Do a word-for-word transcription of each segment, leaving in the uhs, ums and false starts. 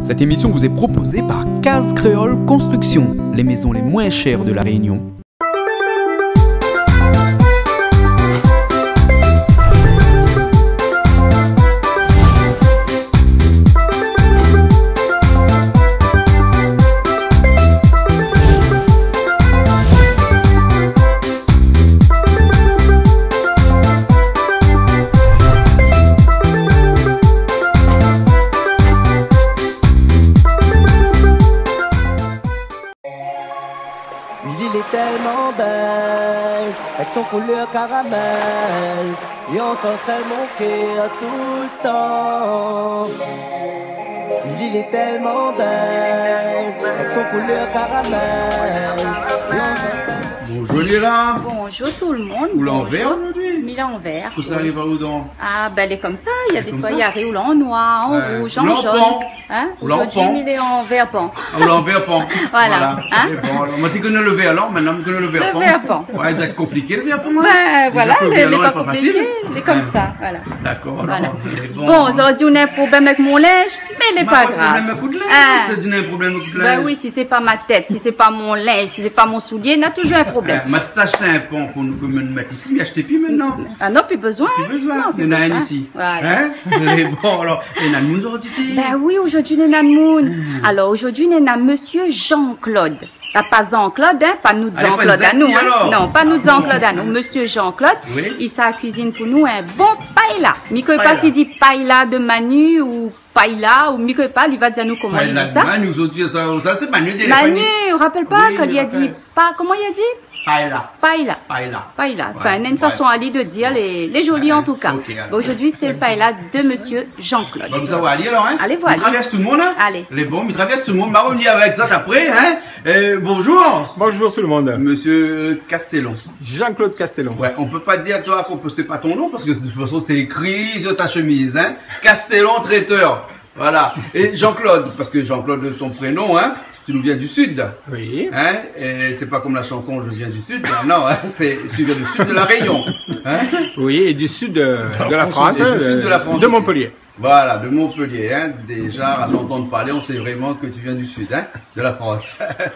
Cette émission vous est proposée par Case Créole Construction, les maisons les moins chères de La Réunion. Il est tellement belle, avec son couleur caramel, et on s'en sert mon cœur tout le temps. Il est tellement belle, avec son couleur caramel, et on s'en sert. Bonjour Léla. Bonjour tout le monde. Ou l'envers aujourd'hui? Mis l'envers. Tout ça arrive à où donc? Ah, ben elle est comme ça. Il y a des Comme fois, ça? il y a roule en noir, en Ouais. rouge, Ou en en jaune. pan. Hein? Ou en Aujourd'hui, pan. il est en vert pan. Ou l'envers pan. Voilà. Hein? Et bon, alors, moi tu connais le vert alors, maintenant tu connais le vert Le pan. vert pan. Ouais, il doit être compliqué le vert pan. Hein? Ben voilà, Le il vert n'est pan pas est pas compliqué. facile. Il est comme Ouais. ça. Voilà. D'accord, Voilà. alors. il est Bon, aujourd'hui, on a un problème avec mon linge, mais il n'est Bah, pas pas de grave. problème à coup de linge, Hein? c'est du un problème à coup de Ben linge. oui, si c'est pas ma tête, si c'est pas mon linge, si c'est pas mon soulier, il y a toujours un problème. Euh, Moi, tu acheté un pan pour nous me mettre ici, mais achetez plus maintenant. Ah non, plus besoin. Plus besoin. Non, Il y plus en a un besoin. ici. Voilà. Hein? Et bon, alors, il y en a une aujourd'hui. Ben oui, aujourd'hui, on est dans le moon. Alors, aujourd'hui, on est dans Monsieur Jean-Claude. Pas pas Jean-Claude, hein? Pas nous Ah, Jean-Claude pas à nous, Zaki, hein? alors? Non, pas nous Jean-Claude à nous. Monsieur Jean-Claude, Oui. il sa cuisine pour nous un bon paella. Mais que pas Paella. s'il dit paella de Manu ou paella ou mais que pas, il va dire nous comment Ouais, il la- dit ça. Manu, aujourd'hui, ça, ça c'est Manu. des- Manu, rappelle pas Oui, quand il a je dit rappelle. pas, comment il a dit? Paella. Paella. Paella. Paella. Enfin, il y a une Ouais. façon à lui de dire les, les jolis en tout cas. Ok, alors. Bon, aujourd'hui, c'est le paella de Monsieur Jean-Claude. Bon, ça va aller alors, hein? Allez, voilà. Il traverse tout le monde, hein? Allez. Les bons, il traverse tout le monde. Bah, on y va avec ça après, hein? Euh, bonjour, Bonjour tout le monde. monsieur Castellon. Jean-Claude Castellon. Ouais, on peut pas dire à toi qu'on peut, c'est pas ton nom, parce que de toute façon, c'est écrit sur ta chemise, hein? Castellon traiteur. Voilà. Et Jean-Claude, parce que Jean-Claude, ton prénom, hein? Tu nous viens du sud. Oui. Hein? Et c'est pas comme la chanson Je viens du sud. Non, hein, c'est, tu viens du sud de la Réunion. Hein? Oui, et du sud de, de la France, Et du euh, sud de la France. de Montpellier. Voilà, de Montpellier, hein. Déjà, à t'entendre parler, on sait vraiment que tu viens du sud, hein, de la France.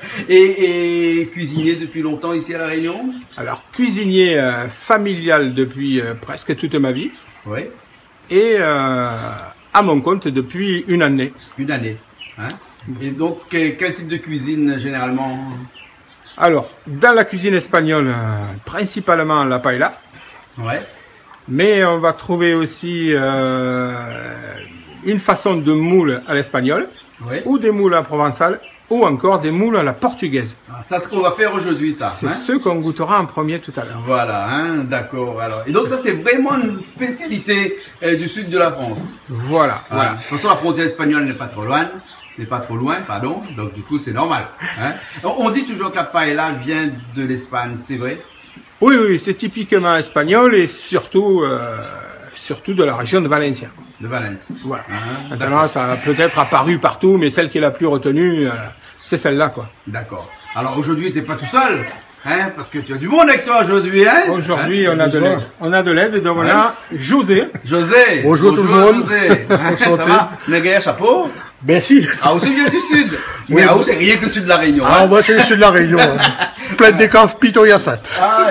et, et cuisinier depuis longtemps ici à La Réunion? Alors, cuisinier euh, familial depuis euh, presque toute ma vie Oui, et euh, à mon compte depuis une année. une année. Hein. Et donc, que- quel type de cuisine généralement? Alors, dans la cuisine espagnole, euh, principalement la paella, Ouais. mais on va trouver aussi euh, une façon de moule à l'espagnol, Oui. ou des moules à provençal, ou encore des moules à la portugaise. Ah, ça, c'est ce qu'on va faire aujourd'hui, ça. C'est hein. ce qu'on goûtera en premier tout à l'heure. Voilà, hein, d'accord. Alors, et donc ça, c'est vraiment une spécialité euh, du sud de la France. Voilà, Voilà. voilà. De toute façon, la frontière espagnole n'est pas trop loin. N'est pas trop loin, pardon. Donc, du coup, c'est normal. Hein. On on dit toujours que la paella vient de l'Espagne, c'est vrai? Oui, oui, c'est typiquement espagnol et surtout, euh, surtout de la région de Valencia. De Valence. Voilà. Hein, Maintenant, ça a peut-être apparu partout, mais celle qui est la plus retenue, euh, c'est celle-là, quoi. D'accord. Alors aujourd'hui, t'es pas tout seul, hein, parce que tu as du monde avec toi aujourd'hui, hein. Aujourd'hui, Hein, on a de l'aide. On a de l'aide, et donc on a José. José. Bonjour tout le monde. José. Hein, ça Enchanté. va? Nagaya chapeau. Merci. Ah, aussi vient du sud. Mais ah, c'est rien que le sud de la Réunion. Ah, hein. moi, c'est le sud de la Réunion. hein. Plein de caves pitoyassat. Ah,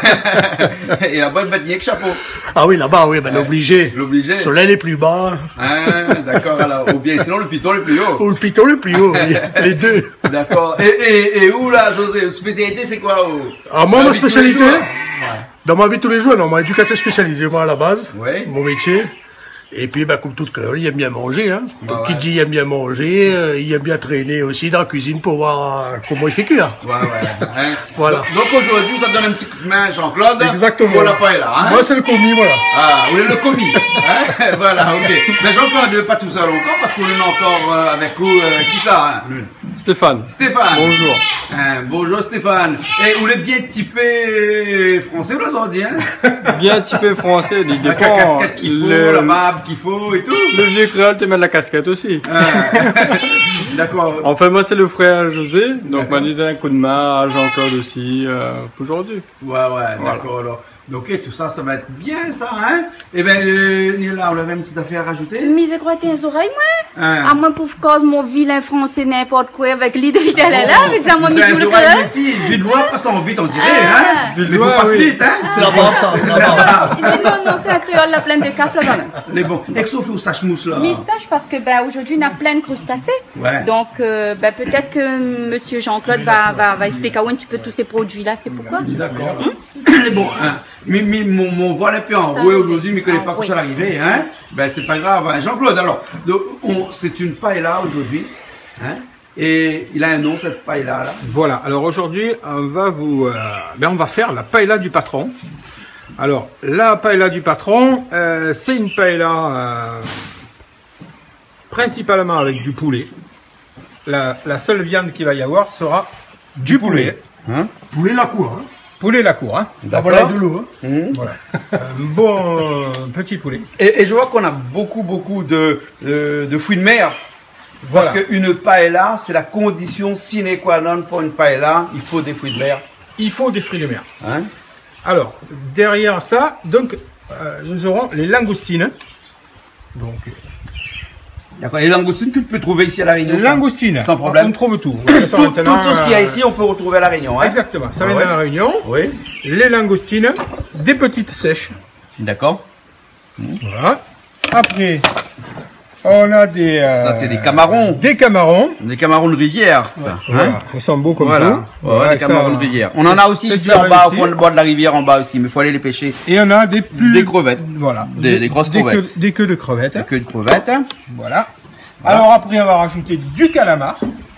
et la bonne batnier que chapeau. Ah oui, là-bas, oui, ben, l'obligé. L'obligé. Le soleil est plus bas. Hein, d'accord, alors, ou bien sinon le piton le plus haut. Ou le piton le plus haut. oui. Les deux. D'accord. Et, et, et où là, José? Spécialité, c'est quoi? oh Ah, moi, Dans la ma vie de tous les spécialité, jours, hein. dans ma vie de tous les jours, non, moi, éducateur spécialisé, moi, à la base. Ouais. Mon métier. Et puis, ben, comme toute créole, il aime bien manger, hein. Bah, Donc, qui ouais. dit il aime bien manger, euh, il aime bien traîner aussi dans la cuisine pour voir euh, comment il fait cuire. Ouais, ouais. Hein. Voilà. Donc, donc aujourd'hui, ça te donne un petit coup de main, Jean-Claude. Exactement. Pour la paella, hein. Moi, c'est le commis, voilà. Ah, vous êtes le commis. Hein. Voilà, ok. Mais Jean-Claude n'est pas tout seul encore parce qu'on est encore euh, avec vous. Euh, qui ça? Hein. Stéphane. Stéphane. Bonjour. Hein, bonjour Stéphane. Et vous êtes bien typé français, vous l'avez dit, hein? Bien typé français, il Avec la dépend. casquette qu'il faut, le, la barbe qu'il faut et tout. le vieux créole te met la casquette aussi. Ah. D'accord. Enfin, moi, c'est le frère José, donc m'a dit un coup de main à Jean-Claude aussi, euh, aujourd'hui. Ouais, ouais, d'accord. Alors, Ok, tout ça, ça va être bien, ça, hein? Eh bien, euh, là, on avait une petite affaire à rajouter. Mais je crois que tes oreilles, moi. Hein. À moi, pour cause mon vilain français, n'importe quoi, avec l'idée de Ah là, mais dis-moi, moi, Vous mais avez tu les le oreilles, connais. mais si, Villelois passant vite, on dirait, Ah. hein? Mais faut Villelois, passer oui. vite, hein? C'est la barbe, ça. C'est la barbe. Il dit non, non, c'est un créole, la pleine de café là-bas. même. Les bons. Exo, faut sache mousse, là. Mais sache parce que ben, aujourd'hui, on a plein de crustacés. Ouais. Donc, euh, ben, peut-être que monsieur Jean-Claude va, va, va expliquer un petit peu tous ces produits-là. C'est pourquoi? D'accord. Les bons, hein? Mais, mais mon, mon voile est peu Ça enroué arrive. aujourd'hui, mais il ne connaît Ah, pas oui. que ça l'arrivée, hein? Ben, c'est pas grave, hein? Jean-Claude, alors, donc, on- c'est une paella aujourd'hui, hein? Et il a un nom, cette paella, là. Voilà, alors aujourd'hui, on va vous, euh, ben on va faire la paella du patron. Alors, la paella du patron, euh, c'est une paella euh, principalement avec du poulet. La, la seule viande qu'il va y avoir sera du, poulet. Hein? Poulet la cour. Hein. Poulet la cour, hein. La volaille de l'eau. Hein. Voilà. Un bon euh, petit poulet. Et, et je vois qu'on a beaucoup, beaucoup de, de, de fruits de mer. Voilà. Parce qu'une paella, c'est la condition sine qua non pour une paella. Il faut des fruits de mer. Il faut des fruits de mer. Hein? Alors, derrière ça, donc, euh, nous aurons les langoustines. Donc, D'accord. Et les langoustines que tu peux trouver ici à La Réunion. les ça langoustines, Sans problème. on trouve tout. De toute façon, Tout, tout, maintenant, tout ce qu'il y a euh, ici, on peut retrouver à La Réunion. Hein? Exactement, ça Ah vient ouais. de la Réunion. Oui. Les langoustines, des petites sèches. D'accord. Voilà. Après, on a des... euh, Ça, c'est des camarons. Des camarons. Des camarons de rivière, ça. Voilà. Hein? Ils sont beaux comme Voilà. tout. Ouais, Voilà, des camarons ça- de rivière. On en a aussi c'est ici tiré en bas, au ici. fond du bord de la rivière, en bas aussi, mais il faut aller les pêcher. Et on a des plus... Des crevettes. Voilà. Des- des grosses crevettes. Queues, des queues de crevettes. Que de crevettes. hein. Voilà. Alors après, on va rajouter du calamar.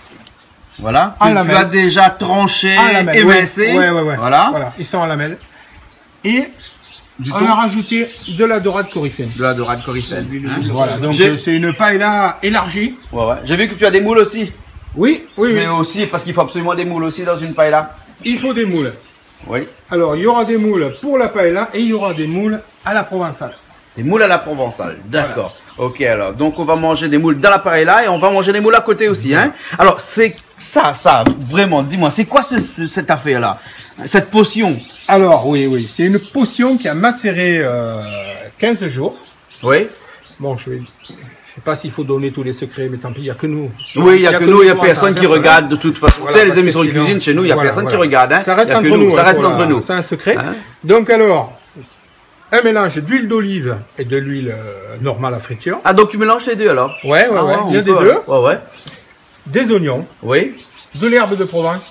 Voilà. En Que tu lamelles. as déjà tranché, En lamelles, émincé. ouais, ouais, ouais, ouais. Voilà. Voilà, ils sont en lamelles. Et Du on thon. a rajouté de la dorade coryphène. De la dorade coryphène. Hein? Voilà, donc J'ai- euh, c'est une paella élargie. Ouais, ouais. J'ai vu que tu as des moules aussi. Oui, oui, oui. Mais aussi, parce qu'il faut absolument des moules aussi dans une paella. Il faut des moules. Oui. Alors, il y aura des moules pour la paella et il y aura des moules à la provençale. Des moules à la provençale. D'accord. Ok, alors. Donc, on va manger des moules dans la paella et on va manger des moules à côté aussi, hein. Alors, c'est ça, ça, vraiment, dis-moi, c'est quoi ce- ce- cette affaire-là? Cette potion? Alors, oui, oui, c'est une potion qui a macéré euh, quinze jours. Oui. Bon, je vais... Je sais pas s'il faut donner tous les secrets, mais tant pis, il n'y a que nous. Oui, il n'y a que nous, il n'y a pour personne entendre, qui personne, regarde de toute façon. Voilà, tu sais, les parce que émissions de sinon- cuisine chez nous, il n'y a voilà, personne voilà. qui regarde. Hein. Ça reste Il y a que entre nous. Ça hein, reste voilà, entre nous. C'est un secret. Hein? Donc alors, un mélange d'huile d'olive et de l'huile euh, normale à friture. Ah, donc tu mélanges les deux alors? Ouais, ouais, Ah ouais. on Il y a des peut, deux. alors. Ouais, ouais. Des oignons, Oui, de l'herbe de Provence.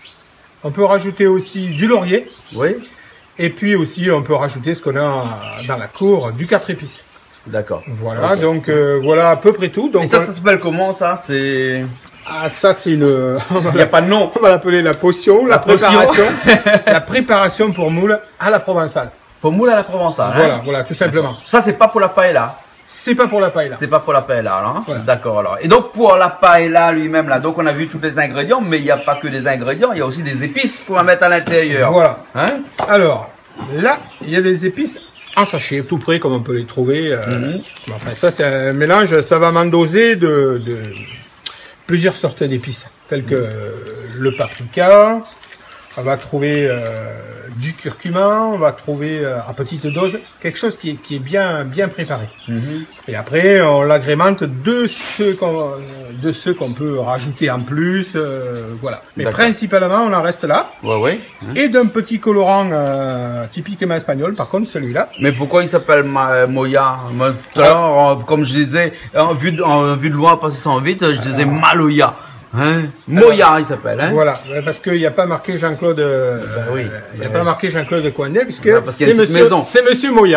On peut rajouter aussi du laurier. oui. Et puis aussi, on peut rajouter ce qu'on a dans la cour, du quatre épices. D'accord. Voilà, Ok. donc euh, voilà à peu près tout. Donc Et ça, on- ça s'appelle comment ça? C'est. ah, ça c'est une... Il n'y a pas de nom. On va l'appeler la potion, la, La potion. préparation, la préparation pour moule à la provençale. Pour moule à la provençale. Voilà, Hein? voilà, tout simplement. Ça, c'est pas pour la paella. C'est pas pour la paella. C'est pas pour la paella, alors. Hein? Voilà. D'accord, alors. Et donc, pour la paella lui-même, là, donc on a vu tous les ingrédients, mais il n'y a pas que des ingrédients, il y a aussi des épices qu'on va mettre à l'intérieur. Voilà. Hein? Alors, là, il y a des épices en sachet, tout près, comme on peut les trouver. euh, Mhm. Enfin, ça, c'est un mélange savamment dosé de, de plusieurs sortes d'épices, telles que euh, le paprika. On va trouver euh, du curcuma, on va trouver euh, à petite dose quelque chose qui est, qui est bien, bien préparé. Mhm. Et après, on l'agrémente de ceux qu'on de ceux qu'on peut rajouter en plus, euh, voilà. Mais D'accord. principalement, on en reste là. Ouais, ouais. Hein? Et d'un petit colorant euh, typiquement espagnol, par contre, celui-là. Mais pourquoi il s'appelle Ma- Moya? Moi, tout à l'heure, en- comme je disais, en vue de, en vue de loin, parce qu'ils sont vite, je disais Maloya. Hein? Moya, il s'appelle. Hein? Voilà, ouais, parce qu'il n'y a pas marqué Jean-Claude. euh, oui. Il n'y a pas marqué Jean-Claude Coindet, puisque Bah, parce qu'il y a c'est une petite monsieur, maison. c'est monsieur Moya.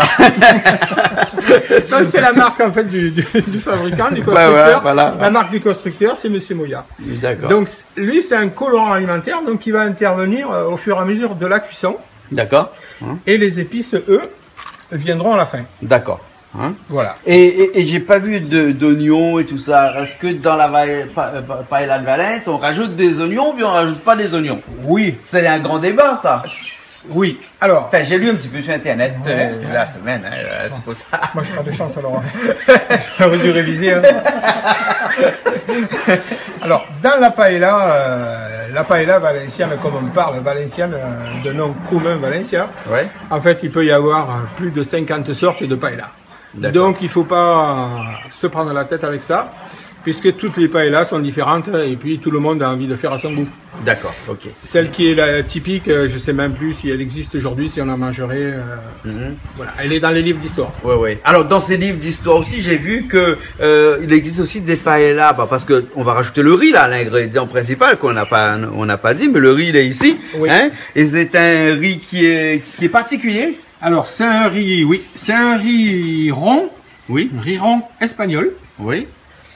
Donc c'est la marque en fait du, du, du fabricant, du constructeur. ouais, voilà. La marque du constructeur, c'est monsieur Moya. D'accord. Donc c- lui, c'est un colorant alimentaire, donc qui va intervenir euh, au fur et à mesure de la cuisson. D'accord. Et les épices, eux, viendront à la fin. D'accord. Hein? Voilà. Et, et, et j'ai pas vu de- d'oignons et tout ça. Est-ce que dans la va- pa- pa- paella de Valence, on rajoute des oignons ou bien on rajoute pas des oignons? Oui, C'est un grand débat, ça. oui. Alors, Enfin, j'ai lu un petit peu sur Internet euh, la semaine, hein, euh, c'est pour ça. moi, je pas de chance alors. J'aurais dû réviser. hein. Alors, dans la paella, euh, la paella valencienne, comme on parle, valencienne, euh, de nom commun valencien, Ouais. en fait, il peut y avoir euh, plus de cinquante sortes de paella. D'accord. Donc, il ne faut pas euh, se prendre la tête avec ça, puisque toutes les paellas sont différentes et puis tout le monde a envie de faire à son goût. D'accord, ok. Celle qui est la typique, euh, je ne sais même plus si elle existe aujourd'hui, si on en mangerait. euh, Mhm. voilà, elle est dans les livres d'histoire. Ouais, ouais. Alors, dans ces livres d'histoire aussi, j'ai vu que euh, il existe aussi des paellas, bah, parce que on va rajouter le riz là, l'ingrédient principal qu'on n'a pas, on n'a pas dit, mais le riz il est ici, Oui. hein. Et c'est un riz qui est qui est particulier. Alors, c'est un riz, oui, c'est un riz rond, Oui. un riz rond espagnol, Oui.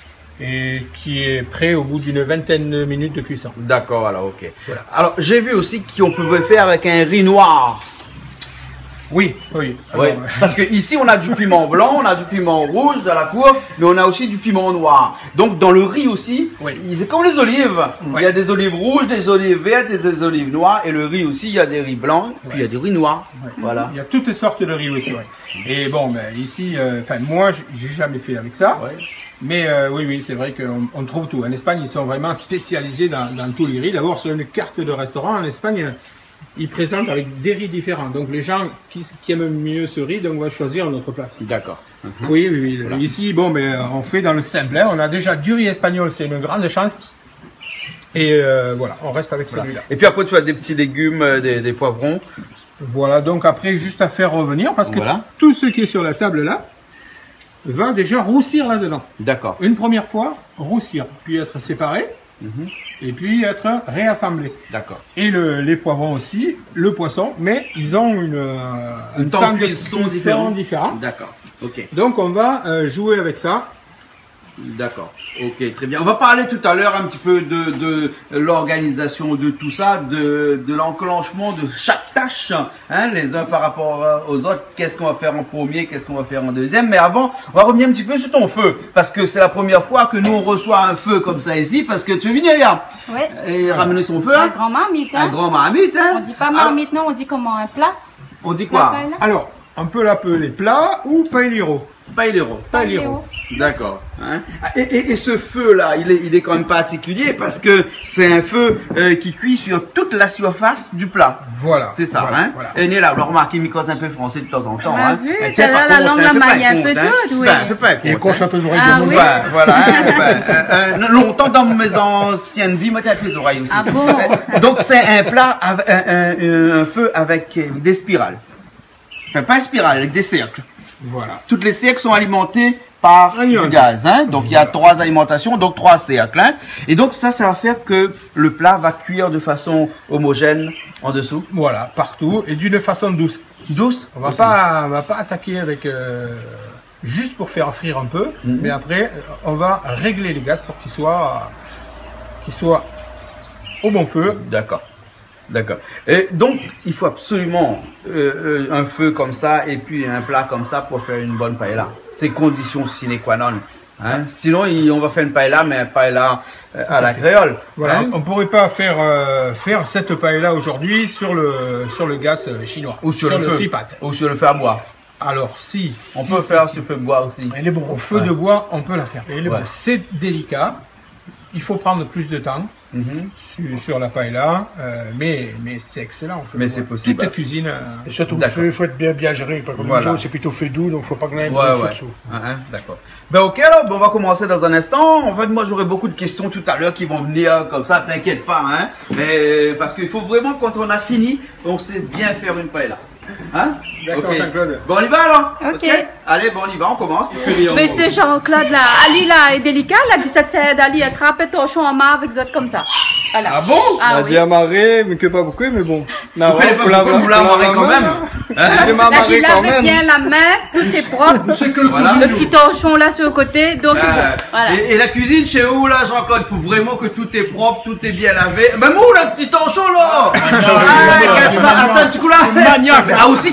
et qui est prêt au bout d'une vingtaine de minutes de cuisson. D'accord, alors ok. Voilà. Alors, j'ai vu aussi qu'on pouvait faire avec un riz noir. Oui, oui. Alors, Ouais. Parce que ici on a du piment blanc, on a du piment rouge dans la cour, mais on a aussi du piment noir. Donc dans le riz aussi, Oui. c'est comme les olives. Il Ouais. y a des olives rouges, des olives vertes et des olives noires. Et le riz aussi, il y a des riz blancs, puis il y a des riz noirs. Voilà. il y a toutes sortes de riz aussi. Ouais. Et bon, ben, ici, euh, enfin moi, j- j'ai jamais fait avec ça. Ouais. Mais euh, oui, oui, c'est vrai qu'on on trouve tout. En Espagne, ils sont vraiment spécialisés dans, dans tous les riz. D'abord, sur une carte de restaurant, en Espagne, ils présentent avec des riz différents. Donc les gens qui, qui aiment mieux ce riz, donc on va choisir un autre plat. D'accord. Oui, oui, oui. Ici, bon, mais euh, on fait dans le simple. Hein. On a déjà du riz espagnol, c'est une grande chance. Et euh, voilà, on reste avec celui-là. Et puis après, tu as des petits légumes, euh, des, des poivrons. Voilà, donc après, juste à faire revenir, parce que Voilà. tout ce qui est sur la table là va déjà roussir là-dedans. D'accord. Une première fois, roussir, puis être séparé, Mhm. et puis être réassemblé. D'accord. Et le, les poivrons aussi, le poisson, mais ils ont une, euh, Un temps de cuisson différent. différent. D'accord. Ok. Donc on va euh, jouer avec ça. D'accord. Ok, très bien. On va parler tout à l'heure un petit peu de, de l'organisation de tout ça, de, de l'enclenchement de chaque tâche, hein, les uns par rapport aux autres. Qu'est-ce qu'on va faire en premier, qu'est-ce qu'on va faire en deuxième. Mais avant, on va revenir un petit peu sur ton feu, parce que c'est la première fois que nous on reçoit un feu comme ça ici, parce que tu es venu là Ouais. et ramener son feu, Un hein, grand marmite, un hein. grand marmite. Hein. On dit pas Alors, marmite, non, on dit comment, un plat. on dit La quoi? paella. Alors, on peut l'appeler plat ou paellero. Paellero. Paellero. D'accord. Hein. Et, et, et ce feu-là, il est, il est quand même particulier parce que c'est un feu euh, qui cuit sur toute la surface du plat. Voilà. C'est ça, voilà, hein. voilà. Et né là, on remarque, il m'icose un peu français de temps en temps. On a Hein. vu, Mais tiens, t'as par la contre, langue hein, la fais pas maille un un peu compte, hein. d'aude, oui. Ben, fais pas un Et compte, coche hein. un peu les oreilles Ah de mon oui. Ben, voilà, hein, ben, euh, euh, longtemps dans mes anciennes vies, moi, t'as les oreilles aussi. Ah bon? Donc, c'est un plat, avec, un, un, un feu avec euh, des spirales. Enfin, pas une spirale, avec des cercles. Voilà. Toutes les cercles sont alimentés par Un du iode. gaz, hein. Donc il y a trois alimentations, donc trois cercles, hein. Et donc ça, ça va faire que le plat va cuire de façon homogène en dessous. Voilà, partout et d'une façon douce. Douce. On va aussi. pas, on va pas attaquer avec euh, juste pour faire frire un peu, Mhm. mais après euh, on va régler les gaz pour qu'ils soient, qu'ils soient au bon feu. D'accord. D'accord. Et donc, il faut absolument euh, euh, un feu comme ça et puis un plat comme ça pour faire une bonne paella. C'est condition sine qua non. Hein? Sinon, il- on va faire une paella, mais une paella euh, à la créole. Voilà, Hein? on pourrait pas faire euh, faire cette paella aujourd'hui sur le sur le gaz euh, chinois Ou sur, le, feu. tripat. Ou sur le feu à bois. Alors si On si, peut si, faire si. sur le feu de bois aussi. Elle est bon. Au feu Ouais. de bois, on peut la faire. Elle est Ouais. bonne. C'est délicat. Il faut prendre plus de temps Mhm. sur, sur la paella, euh, mais mais c'est excellent. au feu Mais de c'est bois. possible. Toute cuisine. euh, Et surtout le D'accord. feu, il faut être bien, bien géré. Parce que Voilà. le jour, c'est plutôt fait doux, donc faut pas qu'on ait Ouais, un feu ouais. dessous. Ah, hein, d'accord. Ben ok alors, ben, on va commencer dans un instant. En fait, moi j'aurai beaucoup de questions tout à l'heure qui vont venir comme ça, t'inquiète pas, hein. Mais parce qu'il faut vraiment quand on a fini, on sait bien faire une paella. Hein? D'accord, Ok. Jean-Claude. Bon, on y va alors. Ok. Allez, bon, on y va, on commence. Monsieur Jean-Claude, là, Ali, là, est délicat, là, dix-sept c'est d'Ali, attrape ton chon en marre avec autres comme ça. Voilà. Ah bon? Ah On a oui. dû amarrer, mais que pas beaucoup, mais bon. Vous connaissez pas pourquoi vous l'amarrez quand même? J'ai Là, tu m'amarré quand laves même. bien la main, tout est propre. C'est que le Voilà. Le petit torchon là sur le côté, donc Euh, bon, voilà. et, et la cuisine chez où là, Jean-Claude? Il faut vraiment que tout est propre, tout est bien lavé. Ben, mou, là, petit tanchon là! Ah, regarde ça, attends, un petit coup là! Ah, aussi qu'il est votre!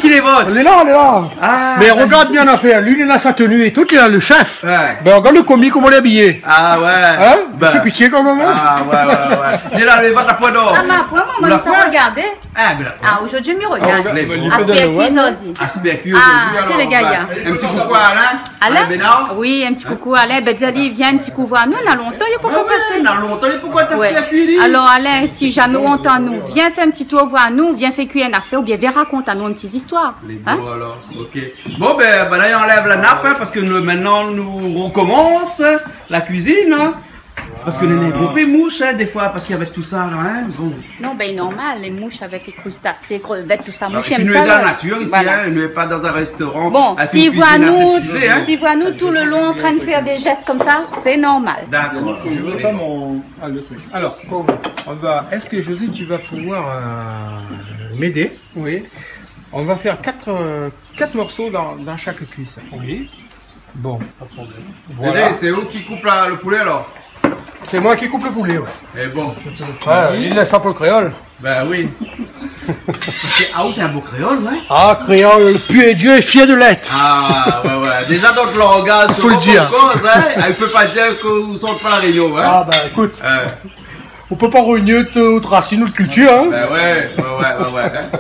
Elle est là, elle est là. Ah, Mais regarde bien l'affaire. Lui, il a sa tenue et tout, il a le chef. Ouais. Ben, regarde le commis, comment il est habillé. Ah ouais. Hein? Ben. Il fait pitié quand même. Hein? Ah ouais, ouais, ouais. Il est là, il va ta poids d'or. Ah, ma pomme, La maman, ça poire? regarder. Ah, mais là. Ah, aujourd'hui, je me regarde. Les bons. Aspect cuisardi. Ah, c'est bien cuit Ah, aujourd'hui, c'est les alors, gars. ben, un petit coucou à Alain. Alain? Bénard. Oui, un petit coucou à Alain. Ben, dis, viens un petit coucou à nous. On a longtemps, il n'y a pas Ouais, qu'à ouais, passer. dans longtemps, et pourquoi t'as Ouais. fait cuire lui? Alors Alain, si jamais on entend nous, viens faire un petit tour voir nous, viens faire cuire une affaire ou bien viens raconter à nous une petite histoire. Les Hein? beaux alors, ok. Bon ben, ben là il enlève la nappe hein, parce que nous, maintenant nous recommence la cuisine. Hein, parce que nous les groupés mouches hein, des fois parce qu'avec tout ça là, hein, bon. Non, ben normal, les mouches avec les crustacés, crevettes, tout ça. Alors, Mouches et puis aiment nous ça. est dans la là. nature ici, Voilà. hein, nous n'est pas dans un restaurant. Bon, avec s'ils une voient cuisine nous, aseptisée, hein. s'ils voient nous tout le long en train de faire des gestes comme ça, c'est normal. D'accord. Je veux pas mon. Ah, le truc. Alors, on va. Est-ce que José, tu vas pouvoir euh, m'aider? Oui. On va faire quatre, euh, quatre morceaux dans, dans chaque cuisse. Oui. Bon. Pas de problème. Voilà. Allez, c'est où qui coupe la- le poulet alors? C'est moi qui coupe le poulet, ouais. Eh bon. Ouais, il laisse un peu créole. Ben oui. Ah oui, c'est un beau créole, ouais. Ah, créole, pu et Dieu est fier de l'être. Ah ouais ouais. Déjà donc le regard sur Faut le dire. cause, hein, il peut pas dire que vous sortez pas la réunion, hein. Ah, bah écoute, Euh, on peut pas réunir toute racine ou de culture, hein. ben ouais, ouais, ouais, ouais, ouais. hein.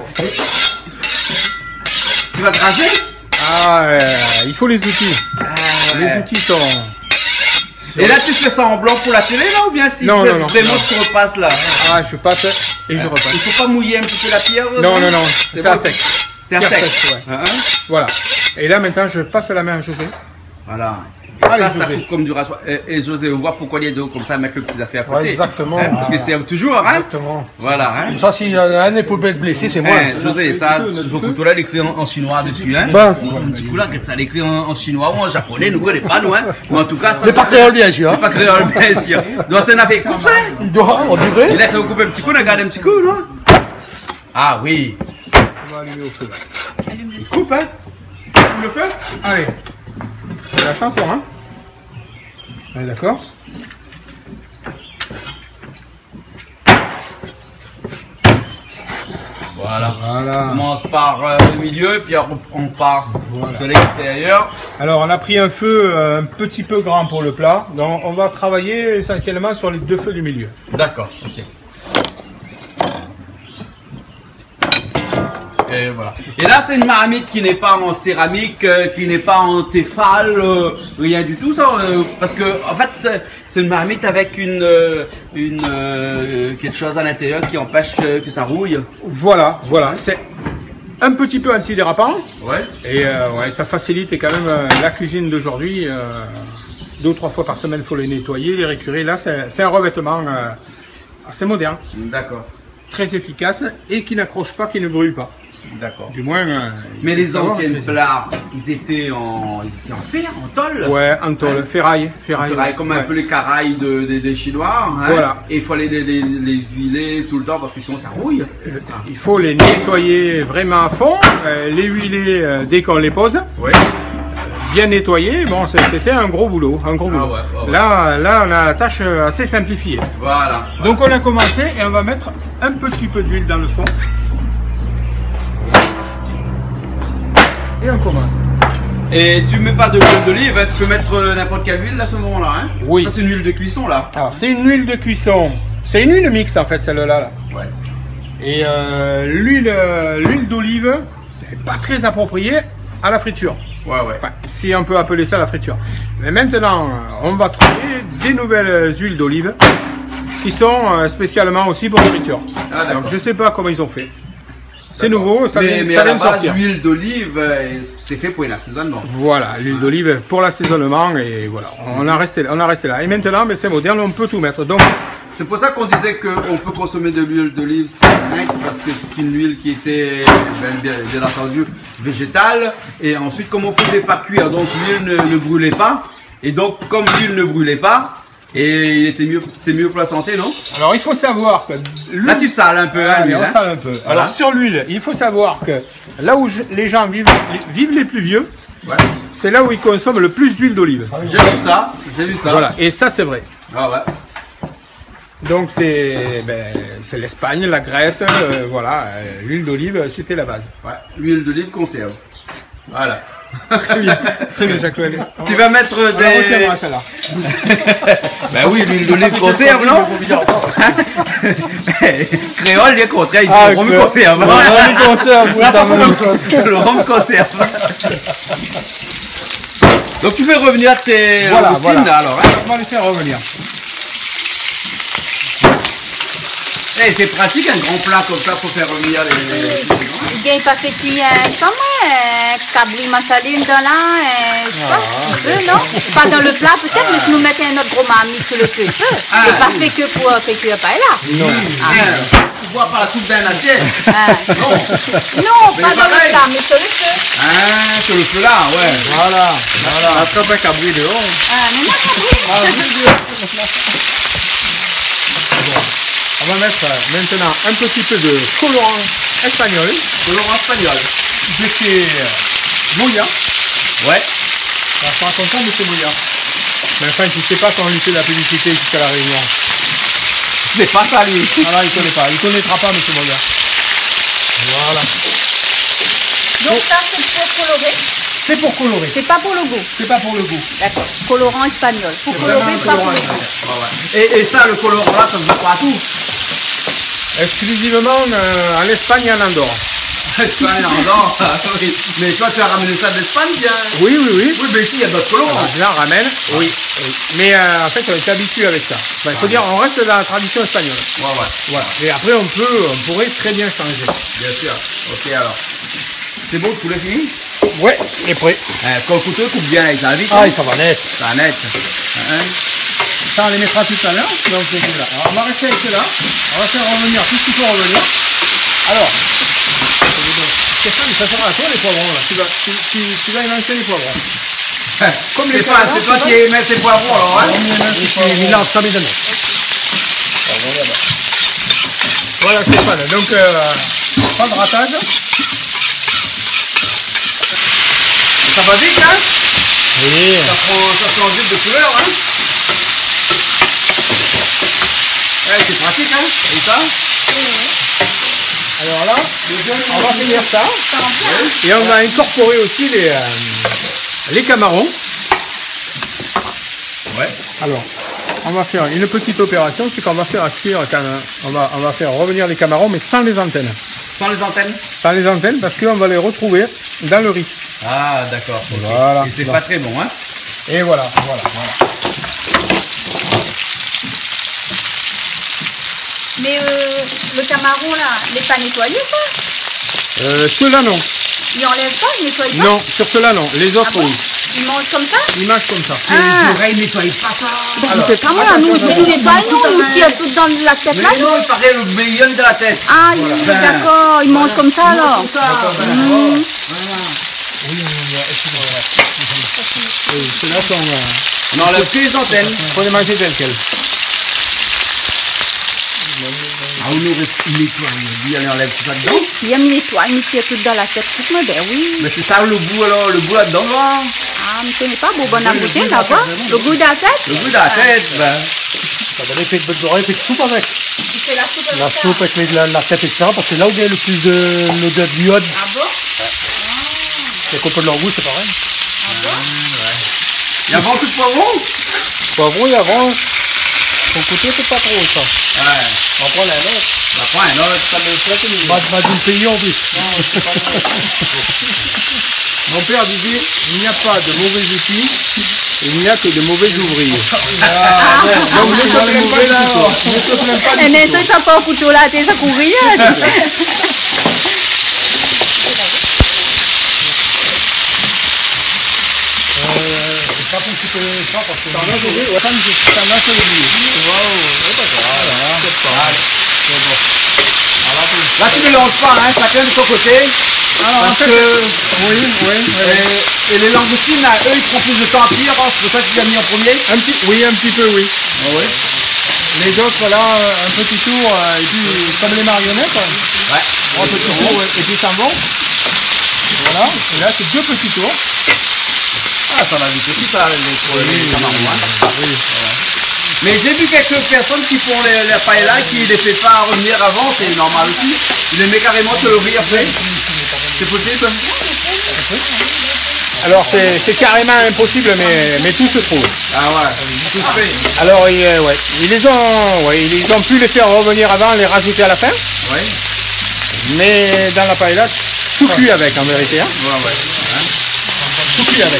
Tu vas cracher? Ah, euh, il faut les outils. Ah, Les ouais. outils sont. Et là, tu fais ça en blanc pour la télé, là, ou bien si Non, c'est non, non, vraiment non. tu repasses là? Ah, je passe et je Il repasse. faut pas mouiller un petit peu la pierre? Non, non, non, C'est c'est à bon. sec. C'est à Pierre sec. sèche, ouais. Hein? Voilà. Et là, maintenant, je passe la main à José. Voilà. Allez, ça, ça José. coupe comme du rasoir. Et, et José, on voit pourquoi il y a des hauts comme ça, mettre le petit affaire à côté. Ouais, exactement. Hein, parce que c'est toujours, hein? Exactement. Voilà, hein? Ça, s'il y en a un épaule blessé, c'est moi. Hein, José, ça, ce couteau-là, il écrit en, en chinois dessus, hein? Ben. Un petit coup là, ça l'écrit en, en chinois ou en japonais, nous ne connaissons pas, nous, hein? Mais en tout cas, ça. C'est pas créole, bien sûr. C'est pas créole, bien sûr. Donc, c'est une affaire comme ça. Il doit, on Et dirait. là, ça vous coupe un petit coup, on a gardé un petit coup, non? Ah oui. On va allumer au feu. Là. Il coupe, hein? Il coupe le feu? Allez. C'est la chanson, hein? Allez, d'accord? Voilà. On Voilà. commence par euh, le milieu, puis on on part sur l'extérieur. Alors, on a pris un feu euh, un petit peu grand pour le plat. Donc, on va travailler essentiellement sur les deux feux du milieu. D'accord, ok. Et voilà. Et là, c'est une marmite qui n'est pas en céramique, euh, qui n'est pas en téfal, euh, rien du tout, ça. euh, parce que, en fait, euh, c'est une marmite avec une, euh, une euh, quelque chose à l'intérieur qui empêche euh, que ça rouille. Voilà, voilà. C'est un petit peu antidérapant. Ouais. Et euh, ouais, ça facilite quand même euh, la cuisine d'aujourd'hui. Euh, deux ou trois fois par semaine, il faut les nettoyer, les récurer. Là, c'est c'est un revêtement euh, assez moderne, D'accord. très efficace et qui n'accroche pas, qui ne brûle pas. D'accord. Du moins. euh, Mais il les faut savoir anciennes utiliser. plats, ils étaient en, ils étaient en fer, en tôle. Ouais, en tôle, ferraille. On ferraille, ferait comme un ouais. peu les carailles de, des- des Chinois. Hein. Voilà. Et il fallait les, les, les huiler tout le temps parce que sinon ça rouille. Ça. Il faut les nettoyer vraiment à fond, euh, les huiler euh, dès qu'on les pose, Ouais. bien nettoyer. Bon, c'est- c'était un gros boulot, un gros Ah boulot. ouais, ouais, ouais. Là, là, on a la tâche euh, assez simplifiée. Voilà. Donc on a commencé et on va mettre un petit peu d'huile dans le fond. Et on commence. Et tu mets pas de l'huile d'olive, hein, tu peux mettre euh, n'importe quelle huile à ce moment-là. Hein. Oui. Ça c'est une huile de cuisson là. Alors c'est une huile de cuisson. C'est une huile mixte en fait celle-là. Là. Ouais. Et euh, l'huile, euh, l'huile d'olive n'est pas très appropriée à la friture. Ouais, ouais. Enfin, si on peut appeler ça la friture. Mais maintenant, euh, on va trouver des nouvelles huiles d'olive qui sont euh, spécialement aussi pour la friture. Ah, d'accord. Donc je sais pas comment ils ont fait. C'est nouveau, ça mais vient, mais ça à la vient de base, sortir. l'huile d'olive, euh, c'est fait pour un assaisonnement. Voilà, l'huile d'olive pour l'assaisonnement et voilà, on a resté, on a resté là. Et maintenant, mais c'est moderne, on peut tout mettre. Donc, C'est pour ça qu'on disait qu'on peut consommer de l'huile d'olive cinq parce que c'est une huile qui était ben, bien, bien entendu végétale. Et ensuite, comme on faisait pas cuire, donc l'huile ne, ne brûlait pas. Et donc, comme l'huile ne brûlait pas, et il était mieux, c'était mieux pour la santé, non? alors il faut savoir que l'huile- Là, tu sales un peu, Ah, hein, mais l'huile, on hein. sale un peu. Voilà. Alors sur l'huile, il faut savoir que là où je- les gens vivent, vivent les plus vieux, Ouais. c'est là où ils consomment le plus d'huile d'olive. J'ai vu ça, j'ai vu ça. Voilà, et ça c'est vrai. Ah ouais. Donc c'est ben, c'est l'Espagne, la Grèce, euh, voilà, euh, l'huile d'olive, c'était la base. Ouais, l'huile d'olive conserve. Voilà. Très bien, très bien Jacques Loël. Tu vas mettre On des... la retiendra, celle-là. Ben oui, l'huile d'olive conserve, non? Créole, il est contraire, il dit Ah, le rhum que- conserve. Ouais, ouais, il conserve, oui, c'est la même chose. Le rhum conserve. Donc tu veux revenir à tes Voilà, langoustines, voilà. là, alors, hein? On va les faire revenir. Eh, c'est pratique un grand plat comme ça pour faire revenir les... Il gagne pas fait cuire un comment un cabri masaline dans là, un, je sais pas, un peu, non? Pas dans le plat peut-être, mais si nous mettons un autre gros marmite sur le feu, peut. Ah. Et pas fait que pour faire cuire pas là. Non. Tu bois pas la soupe d'un assiette. Ah. Non. Non, Mais pas dans le pareil. plat, mais sur le feu. Ah, sur le feu là, ouais. Voilà, voilà. Attrape un cabri dehors. Ah, mais non, cabri. On va mettre euh, maintenant un petit peu de colorant espagnol Colorant espagnol. de chez euh, Moya. Ouais. On sera content de chez Moya. Mais enfin, tu sais pas quand on lui fait la publicité jusqu'à la Réunion. C'est pas ça lui. Voilà, il connaît pas. Il connaîtra pas, monsieur Moya. Voilà. Donc ça, c'est pour colorer. C'est pour colorer. C'est pas pour le goût. C'est pas pour le goût. D'accord. Colorant espagnol. Pour C'est colorer, vraiment un pas pour colorant le goût. espagnol. Et, et ça, le colorant là, ça ne va pas à tout. Exclusivement euh, en Espagne et en Andorre. Espagne, Andorre, oui. Mais toi, tu as ramené ça d'Espagne, bien. Oui, oui, oui. Oui, mais ici, il y a d'autres colorants. Alors, je la ramène. Oui. oui. Mais euh, en fait, on est habitué avec ça. Enfin, il faut dire, on reste dans la tradition espagnole. Ouais, ouais. Voilà. Et après, on peut, on pourrait très bien changer. Bien sûr. Ok, alors. C'est bon, tout est fini? Ouais, il est prêt. Eh, quand le couteau coupe bien, ça va vite. Ah, hein. ça va net. Ça va net. Hein? Ça, on les mettra tout à l'heure. Donc, c'est là. Alors, on va rester avec cela. On va faire revenir tout ce qu'il faut revenir. Alors, Stéphane, ça sera à toi les poivrons là. Tu vas, tu, tu, tu vas émincer les poivrons. Comme les C'est pas, c'est toi qui mets tes poivrons, alors, hein? mélange ça maintenant. Voilà Stéphane, donc euh, pas de ratage. Ça va vite, hein? Oui. Ça prend, ça change vite de couleur, hein? Ouais, c'est pratique, hein? Et ça? Alors là, on va finir ça. Et on va incorporer aussi les, euh, les camarons. Ouais. Alors, on va faire une petite opération, c'est qu'on va faire cuire, quand même, on va, on va faire revenir les camarons, mais sans les antennes. Sans les antennes? Sans les antennes, parce qu'on va les retrouver dans le riz. Ah, d'accord. ok. Voilà. Et c'est Bon. pas très bon, hein? Et voilà, voilà, voilà. Mais euh, le camaron là, il n'est pas nettoyé quoi? Euh, ceux-là non. Il enlève pas, il nettoie pas? Non, sur ceux-là non. Les autres Ah bon? oui. Il mange comme ça? Ils mangent comme ça. Ah. Les oreilles nettoient pas ça. Bon, Alors, c'est pas moi, attends, nous attends, aussi attends, nous nettoyons, tout à nous fait. tire tout dans la tête là. Mais non, il paraît le meilleur de la tête. Ah oui, Ben, d'accord, il mange comme ça alors. Comme ça. Mmh. Oui, ceux-là sont... Euh, On enlève plus les antennes. faut les manger tels quels. Ah, on aurait nettoyé. Il dit, on enlève tout ça dedans. Oui, si il nettoie, il tire tout dans la tête, tout moi, ben oui. Mais c'est ça le goût, alors, le goût là-dedans, là. Ah, mais ce n'est pas beau, bon à Oui, le goûter goût de la là-bas. tête, vraiment. Le goût de la tête? Le goût de la tête, ben. Ça va fait de beurre, fait de soupe avec. Tu fais la soupe avec La ça. soupe avec les- la, la tête, et cetera. Parce que là où il y a le plus de l'odeur d'iode, Ah bon? les copains de leur goût, c'est pareil. Il y a beaucoup de poivrons. Poivron, il y a avant. Son côté, c'est pas trop ça. Ouais. On va prendre un autre. On va prendre un autre, ça me fait que nous. Pas pas d'une pays en plus. Mon père disait, il n'y a pas de mauvais outils, il n'y a que de mauvais ouvriers. Donc ne te plains pas du tout. Ne te plains pas Eh du mais tout. toi, ça pas un couteau là, t'es ça courir. Pas pour que tu connais pas parce que. Ça va sauver, ouais. Ça va Là, tu mélanges pas, hein, chacun de son côté. Alors, en Parce fait, que oui, oui, et, et les langoustines, là, eux, ils prennent plus de temps à cuire, hein, c'est pour ça que tu l'as mis en premier. un petit, oui, un petit peu, oui. Ah ouais. Les autres, là, euh, un petit tour, euh, et puis comme les marionnettes, Ouais. un petit tour, ouais, et puis ça va. Voilà, et là, c'est deux petits tours. Ah, ça va vite aussi, ça, les, pour les camarons, hein. Mais j'ai vu quelques personnes qui font les, les paella, qui les fait pas revenir avant, c'est normal aussi. Ils les mettent carrément sur le riz après. C'est possible? Alors c'est c'est carrément impossible, mais, mais tout se trouve. Ah ouais, tout se fait. Alors ils, euh, ouais, ils les ont, ouais, ils ont pu les faire revenir avant, les rajouter à la fin. Ouais. Mais dans la paella, tout cuit avec en vérité. Hein. Ouais, ouais. Hein? Tout cuit avec.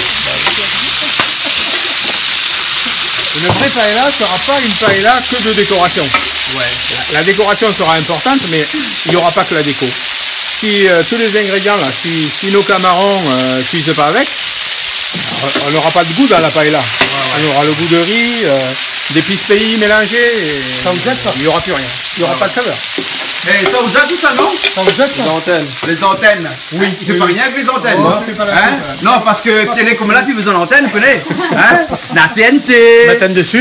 Le vrai paella ne sera pas une paella que de décoration. Ouais. La décoration sera importante, mais il n'y aura pas que la déco. Si euh, tous les ingrédients, là, si, si nos camarons ne euh, cuisent pas avec, on n'aura pas de goût dans la paella. Ouais, ouais. On aura le goût de riz, euh, d'épices pays mélangées, et ça vous aide, ça. Il n'y aura plus rien. Il n'y aura ouais, pas de saveur. Et ça vous aide tout ça, non? Ça vous aide, ça. Les antennes. Les antennes. Oui. Il ne fait pas rien avec les antennes. Oh, c'est pas la hein? chose, non, parce que télé comme là, puis besoin d'antenne, vous connaissez. Hein? La T N T. L'antenne dessus.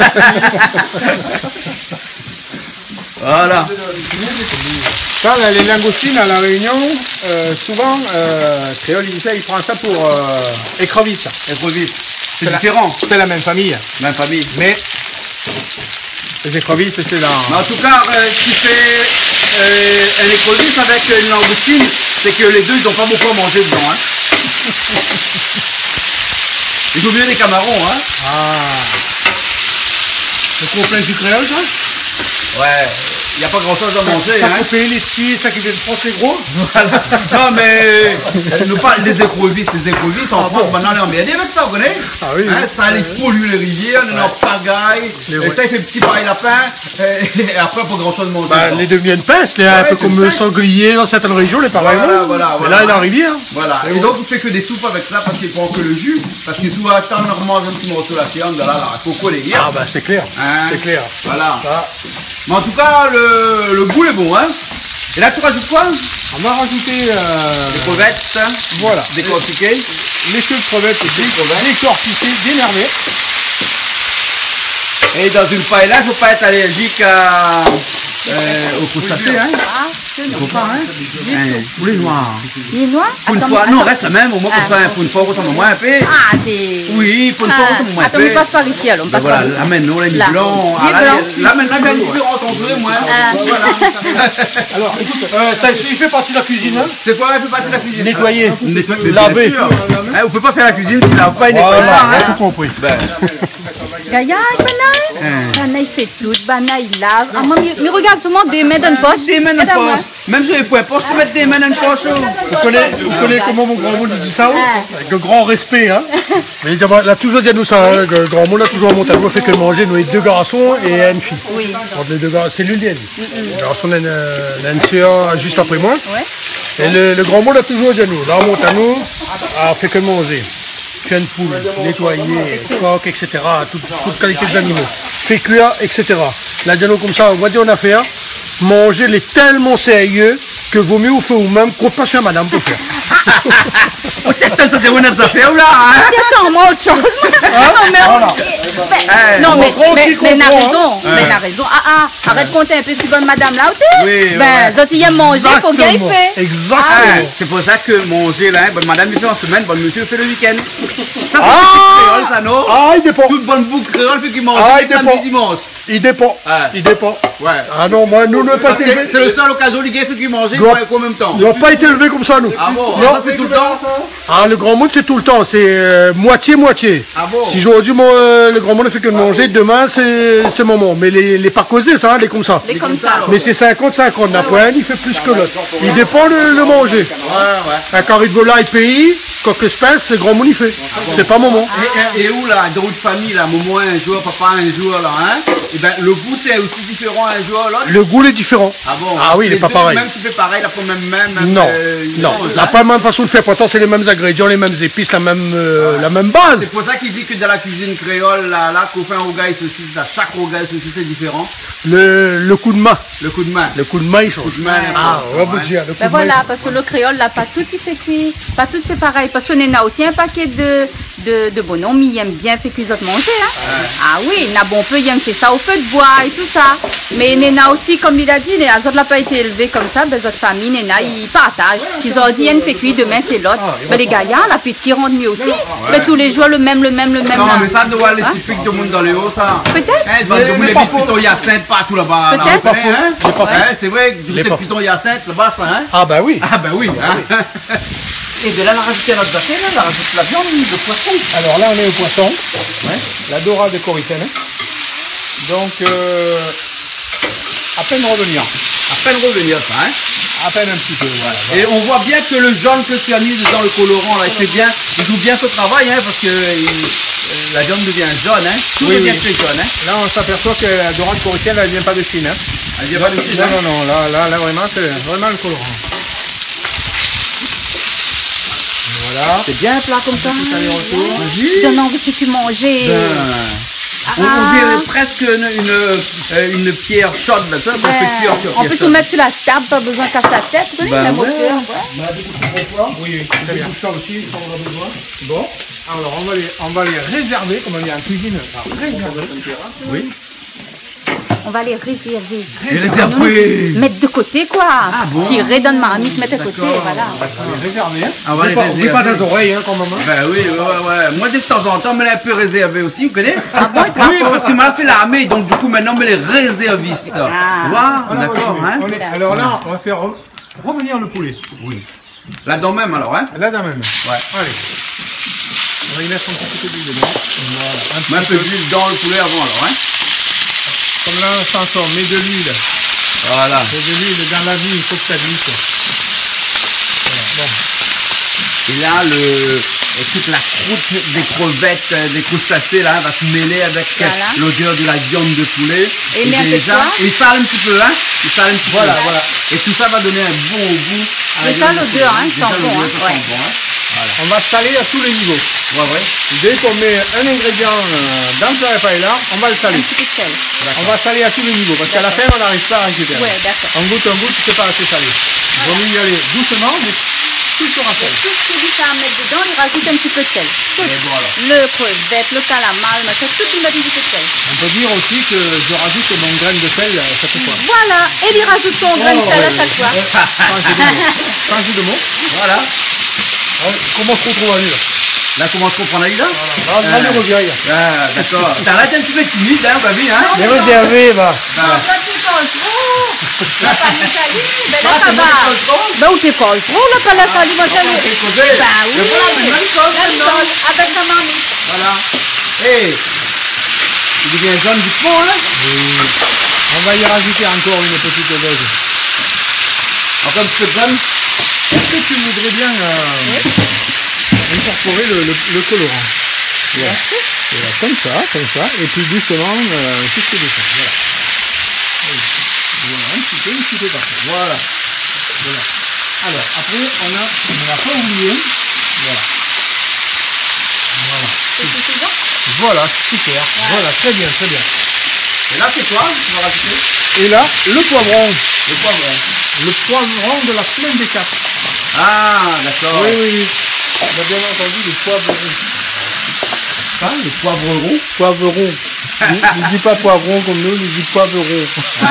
Voilà. Ça, les langoustines à La Réunion, euh, souvent, euh, créole, il, il prend ça pour euh, écrevisse. Écrevisse. C'est différent. C'est la même famille. Même famille. Mais les écrevisses, c'est dans... Mais en tout cas, euh, si c'est euh, un écrevisse avec une langoustine, c'est que les deux, ils n'ont pas beaucoup à manger dedans. Hein. Ils ont bien des camarons. Hein. Ah. C'est qu'on plein du créole, ça? Ouais. Il n'y a pas grand chose à manger. Ça hein. faut payer les petits, ça qui vient de France les gros. Voilà. Non mais, nous parle des écrevisses, les écrevisses en ah, France, bon. Maintenant on est en bien avec ça, vous connaissez? Ah oui. Hein, ça les pollue les rivières, on est en pagaille, et ouais. Ça il fait petit pareil lapin, et après pas grand chose à manger. Bah, les deviennent pinces, les ouais, un peu comme le sanglier dans certaines régions, les pareils. Voilà, voilà, mais voilà. là il est en rivière. Voilà, et, et donc il fait que des soupes avec ça parce qu'il prend que le jus, parce que souvent quand on mange un petit morceau de la viande, là, là, coco les gars. Ah bah c'est clair, hein, c'est clair. Voilà. Ça. Mais en tout cas, le, le goût est bon, hein. Et là, tu rajoutes quoi? On va rajouter euh, des crevettes, voilà, décortiquées, les queues de crevettes aussi, décortiquées, dénervées. Et dans une paella, il ne faut pas être allergique à, euh, aux crustacés, hein. Ah, il ne faut pas, hein. Pour les noirs. Les noirs? Pour une attends, fois, attends. non, reste la même, au moins pour, ah, pour une fois, on ressemble moins un peu. Ah, c'est... Oui, pour une fois, on ressemble moins un peu. Attends, on passe par ici, alors, on passe voilà, par ici. Là, maintenant, là, il est là. blanc. Il est ah, blanc. Là, là, maintenant, il est différent, on dirait, moi. Ah. Voilà. Alors, écoute, euh, ça il fait partie de la cuisine, hein. C'est quoi, il fait partie de la cuisine? Nettoyer, nettoyer, laver. Hein, on peut pas faire la cuisine s'il lave pas, il nettoie voilà, pas. on a tout compris. Ben. Gaïa, Banaï, Banaï fait tout, Banaï lave. Ah, moi, mais regarde seulement des mains dans une poche. Des mains dans une poche. Même sur les points poches, tu mets des mains dans une poche. Vous connaissez, vous connaissez comment mon grand monde dit ça, hein? Avec un grand respect, hein. Mais il a toujours dit à nous ça, hein, le grand monde a toujours monté à nous, fait que manger nous deux garçons et une fille. Oui. Les deux garçons, c'est l'une des Le garçon a une, une sœur juste après moi. Ouais. Et le, le grand monde a toujours dit à nous, là on monte à nous, on fait que manger. Chien de poule, nettoyer, coq, et cetera. Toute, toute qualité d'animaux. Fait cuire, et cetera. Là, dit à nous comme ça, on va dire on a fait, manger les tellement sérieux que vaut mieux vous faire vous-même qu'on pas chez madame pour faire. Peut-être que c'est une affaire là, hein? Attends, moi autre chose. Non, mais, Voilà. mais, non, mais, mais, mais n'a raison, hein. mais n'a raison. Ah, ah, arrête de compter un peu sur bonne madame là, ou oui, ben, quand il y a manger, il faut qu'il fait. Exactement. Ah, c'est pour ça que manger là, bonne madame il fait en semaine, bonne monsieur fait le week-end. Ça, c'est Ah. créole, ça, non? Ah, il dépend. Toute bonne boucle créole fait qu'il mange Ah, il samedi, dépend. dimanche. Il dépend. Ah. Il dépend. Ouais. Ah non, moi, nous ne pas Parce que été élevés. c'est le seul occasion du gars fait qu'il mange Doit- en même temps. Nous n'avons pas été élevés comme ça, nous. Ah bon? Non. Ça c'est tout le temps? Ah, le grand monde, c'est tout le temps. C'est euh, moitié-moitié. Ah bon? Si aujourd'hui, moi, euh, le grand monde ne fait que de manger, demain, c'est c'est moment. Mais les, les pas causés, ça, les comme ça. Les comme ça. Mais c'est cinquante cinquante. D'un point, il fait plus que l'autre. Il dépend de le manger. Ouais, ouais. Un carré de volaille pays, coq espèce, c'est grand monde, il fait. C'est pas moment. Et, et, et où là, dans votre famille là, maman un jour, papa un jour là, hein? Et ben le goût c'est aussi différent un jour à l'autre. Le goût est différent. Ah bon? Ah oui, il Les n'est pas deux, pareil. Même si tu fais pareil, la même même. même Non, euh, non, chose, on n'a hein. pas la même façon de faire. Pourtant, c'est les mêmes ingrédients, les mêmes épices, la même, euh, la même base. C'est pour ça qu'il dit que dans la cuisine créole, là, là qu'on fait un rougail saucisse, là, chaque rougail saucisse c'est différent. Le, le coup de main. Le coup de main. Le coup de main, il change. Le coup de main. Ah, on va ouais. vous dire. Le coup Ben de main, il voilà, change. parce que le créole, là, pas tout il fait cuit, pas tout fait pareil. Parce qu'on en a aussi un paquet de, de, de bonhomme, ils aiment bien faire qu'ils autres manger. Hein. Ah oui, n'a bon peu, ils aiment faire ça au feu de bois et tout ça. Mais Nena aussi, comme il a dit, les autres n'a pas été élevé comme ça, ben, les autres familles, Nena, ils partagent. S'ils ont dit, il y a une fait cuit, demain c'est l'autre. Ben, les gaillards, l'appétit rentre mieux aussi. Ben, tous les jours, le même, le même, le même. Non, là. mais ça doit aller Hein? typique de monde dans le haut, ça. Peut-être. Hein, ils vendent les pitons Hyacinthe partout là-bas. Peut-être. Là, on Pas connaît, faux. hein. C'est pas faux. Hein, c'est vrai, que Les les pas pitons Hyacinthe là-bas, ça, hein. Ah bah oui. Ah, ben oui, hein. Et de là, on a rajouté notre bâtiment, là, on a rajouté la viande, le poisson. Alors là, on est au poisson. La dorade de Corythène. Donc, euh, à peine revenir. À peine revenir, ça, hein. À peine un petit peu, voilà. Et on voit bien que le jaune que tu as mis dans le colorant, là, il fait bien, il joue bien ce travail, hein, parce que il- euh, la viande devient jaune, hein. Tout Oui, devient oui. très jaune, hein. Là, on s'aperçoit que la dorade Corythène, elle vient pas de Chine. Hein. Elle vient pas de Chine, Non, hein. non, non, là, là, là vraiment, c'est vraiment le colorant. Voilà. C'est bien plat comme ça. Aller-retour. Donne envie que tu manges. On, on dirait presque une, une, euh, une pierre chaude, là, ça, qu'on fait cuire sur On pierre peut tout chaude. mettre sur la table, pas besoin de casser la tête. Tu connais, Ben même au ouais. cœur, ouais. Oui, oui, très bien. Ça aussi, ça on a besoin. Bon, alors on va les, on va les réserver, comme on dit en cuisine. Réserver. Oui. On va les réserver. Les Nous, réserver. nous, mettre de côté, quoi. bon Tirer dans le marmite, mettre de côté, voilà. On va les réserver. Hein. On va les Oublie pas- réserver. oublie pas tes oreilles, hein, quand même. Hein. Ben oui, ouais, ouais, ouais. Moi, de temps en temps, on me l'a un peu réservé aussi, vous connaissez? Ah bon, Oui, parce que m'a fait l'armée, donc du coup, maintenant, on me les réservistes. Ah. Wow, d'accord, hein? On est- alors là, on va faire re- revenir le poulet. Oui. Là-dedans même, alors, hein? Là, dans même. Ouais. Allez. On va y mettre un petit peu d'huile dedans. Voilà. Un petit Mets un peu d'huile dans le poulet avant, alors, hein? Comme là, on s'en sort. Mets de l'huile. Voilà. Mets de l'huile dans la vie, il faut que ça glisse. Voilà. Et là, le, euh, toute la croûte des crevettes, euh, des crustacés, là, va se mêler avec euh, Voilà. l'odeur de la viande de poulet. Et met un peu de déjà, quoi et il sale un petit peu, hein? Il sale un petit Voilà, peu. voilà. Et tout ça va donner un bon goût. à la Déjà, viande de l'odeur, poulet. hein, Déjà, sent bon, l'odeur, hein, ça sent ouais. bon, hein? On va saler à tous les niveaux. Ouais, ouais. Dès qu'on met un ingrédient euh, dans le paella, on va le saler. Un petit peu de sel. On va saler à tous les niveaux parce qu'à la fin, on n'arrive pas à récupérer. Ouais, d'accord. On goûte, on goûte, c'est pas assez salé. Il vaut mieux y aller doucement, mais tout sera Et fait. tout ce qu'il dit à mettre dedans, il rajoute un petit peu de sel. Tout. Et voilà. Le crevette, le calamar, le machin, tout, il met un petit peu de sel. On peut dire aussi que je rajoute mon grain de sel à chaque fois. Voilà, et il rajoute son grain de sel à chaque fois. Sans jeu de mots. Sans jeu de mots. Voilà. On commence trop trop à lire. Là, comment on prend la là? Là, là, on revient. Ah, d'accord. T'arrêtes un petit peu timide, hein, Babi, hein? Les réservés, va. Non, quand tu colles trop, la famille salie, ben là ça va. Ben où tu colles trop, là, pas la salie, moi salut. C'est causé. Ben oui, Mais voilà, mais même chose, même non? chose, avec sa mamie. Voilà. Et il devient jaune du fond, hein? On va y rajouter encore une petite dose. Encore un petit peu de jaune. Est-ce que tu voudrais bien euh, incorporer le, le, le colorant? Voilà. Voilà, comme ça, comme ça, et puis doucement, euh, jusque dessus. Voilà. Voilà, un petit peu, un petit peu partout. Voilà. Voilà. Alors, après, on a, on n'a pas oublié. Voilà. Voilà. C'est suffisant? Voilà, super. Voilà, très bien, très bien. Et là, c'est quoi? Tu vas rajouter Et là, le poivron. le poivron. Le poivron de la plaine des Quatre. Ah, d'accord. Oui, oui, oui. On a bien entendu le poivron. Ça, le poivron. Poivron. Ne ne dis pas poivron comme nous, ne dis poivron.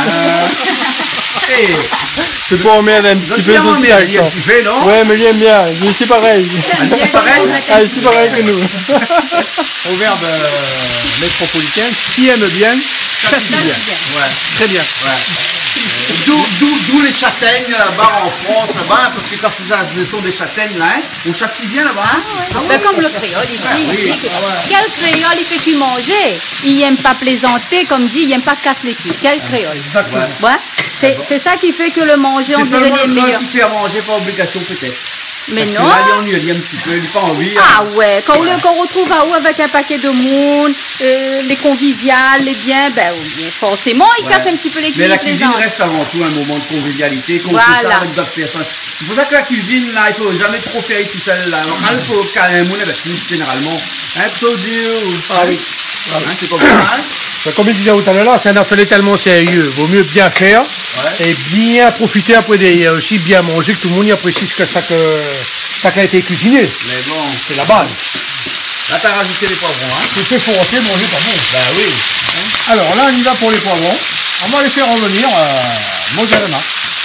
Et C'est pour mettre un petit peu Jean-Pierre, de mais sel. il y a un petit peu, non? Ouais, mais j'aime bien. Je suis pareil. C'est pareil. Ah, c'est pareil que nous. Proverbe euh, métropolitain, qui aime bien, châtie bien. Ouais. Très bien. D'où, d'où, d'où les châtaignes là-bas en France, là-bas, parce que quand ce sont des châtaignes là, hein, on châtie bien là-bas. Hein. Ah ouais. Ben comme le créole ici, oui. il dit que quel créole il fait tu manger? Il n'aime pas plaisanter, comme dit, il n'aime pas casser les couilles. Quel créole? Ouais. Ouais. C'est c'est ça qui fait que le manger, on C'est dirait seulement les le meilleurs. qui fait à manger par obligation peut-être. Mais Parce non. que là, il ennuie un petit peu, il n'a pas envie. hein. Ah ouais, quand on, le, quand on retrouve à haut avec un paquet de monde, euh, les conviviales, les biens, ben oui, forcément, il Ouais. casse un petit peu les Mais couilles la avec les cuisine gens. reste avant tout un moment de convivialité, qu'on Voilà. fait ça avec d'autres personnes. C'est pour ça que la cuisine, là, il faut jamais trop faire tout seul. Là. Alors, il faut calmer un monde, ben, généralement, un peu dur. Ah oui. Hein, c'est comme ça. Hein. Ben, comme je disais tout à l'heure, c'est un affaire tellement sérieux. Vaut mieux bien faire Ouais. et bien profiter après des, aussi bien manger que tout le monde y apprécie ce que ça, que, ça qui a été cuisiné. Mais bon. C'est la base. Là, t'as rajouté les poivrons, hein. Tu fais frotter, manger pas bon. Bah oui. Alors là, on y va pour les poivrons. On va les faire revenir euh, modérément.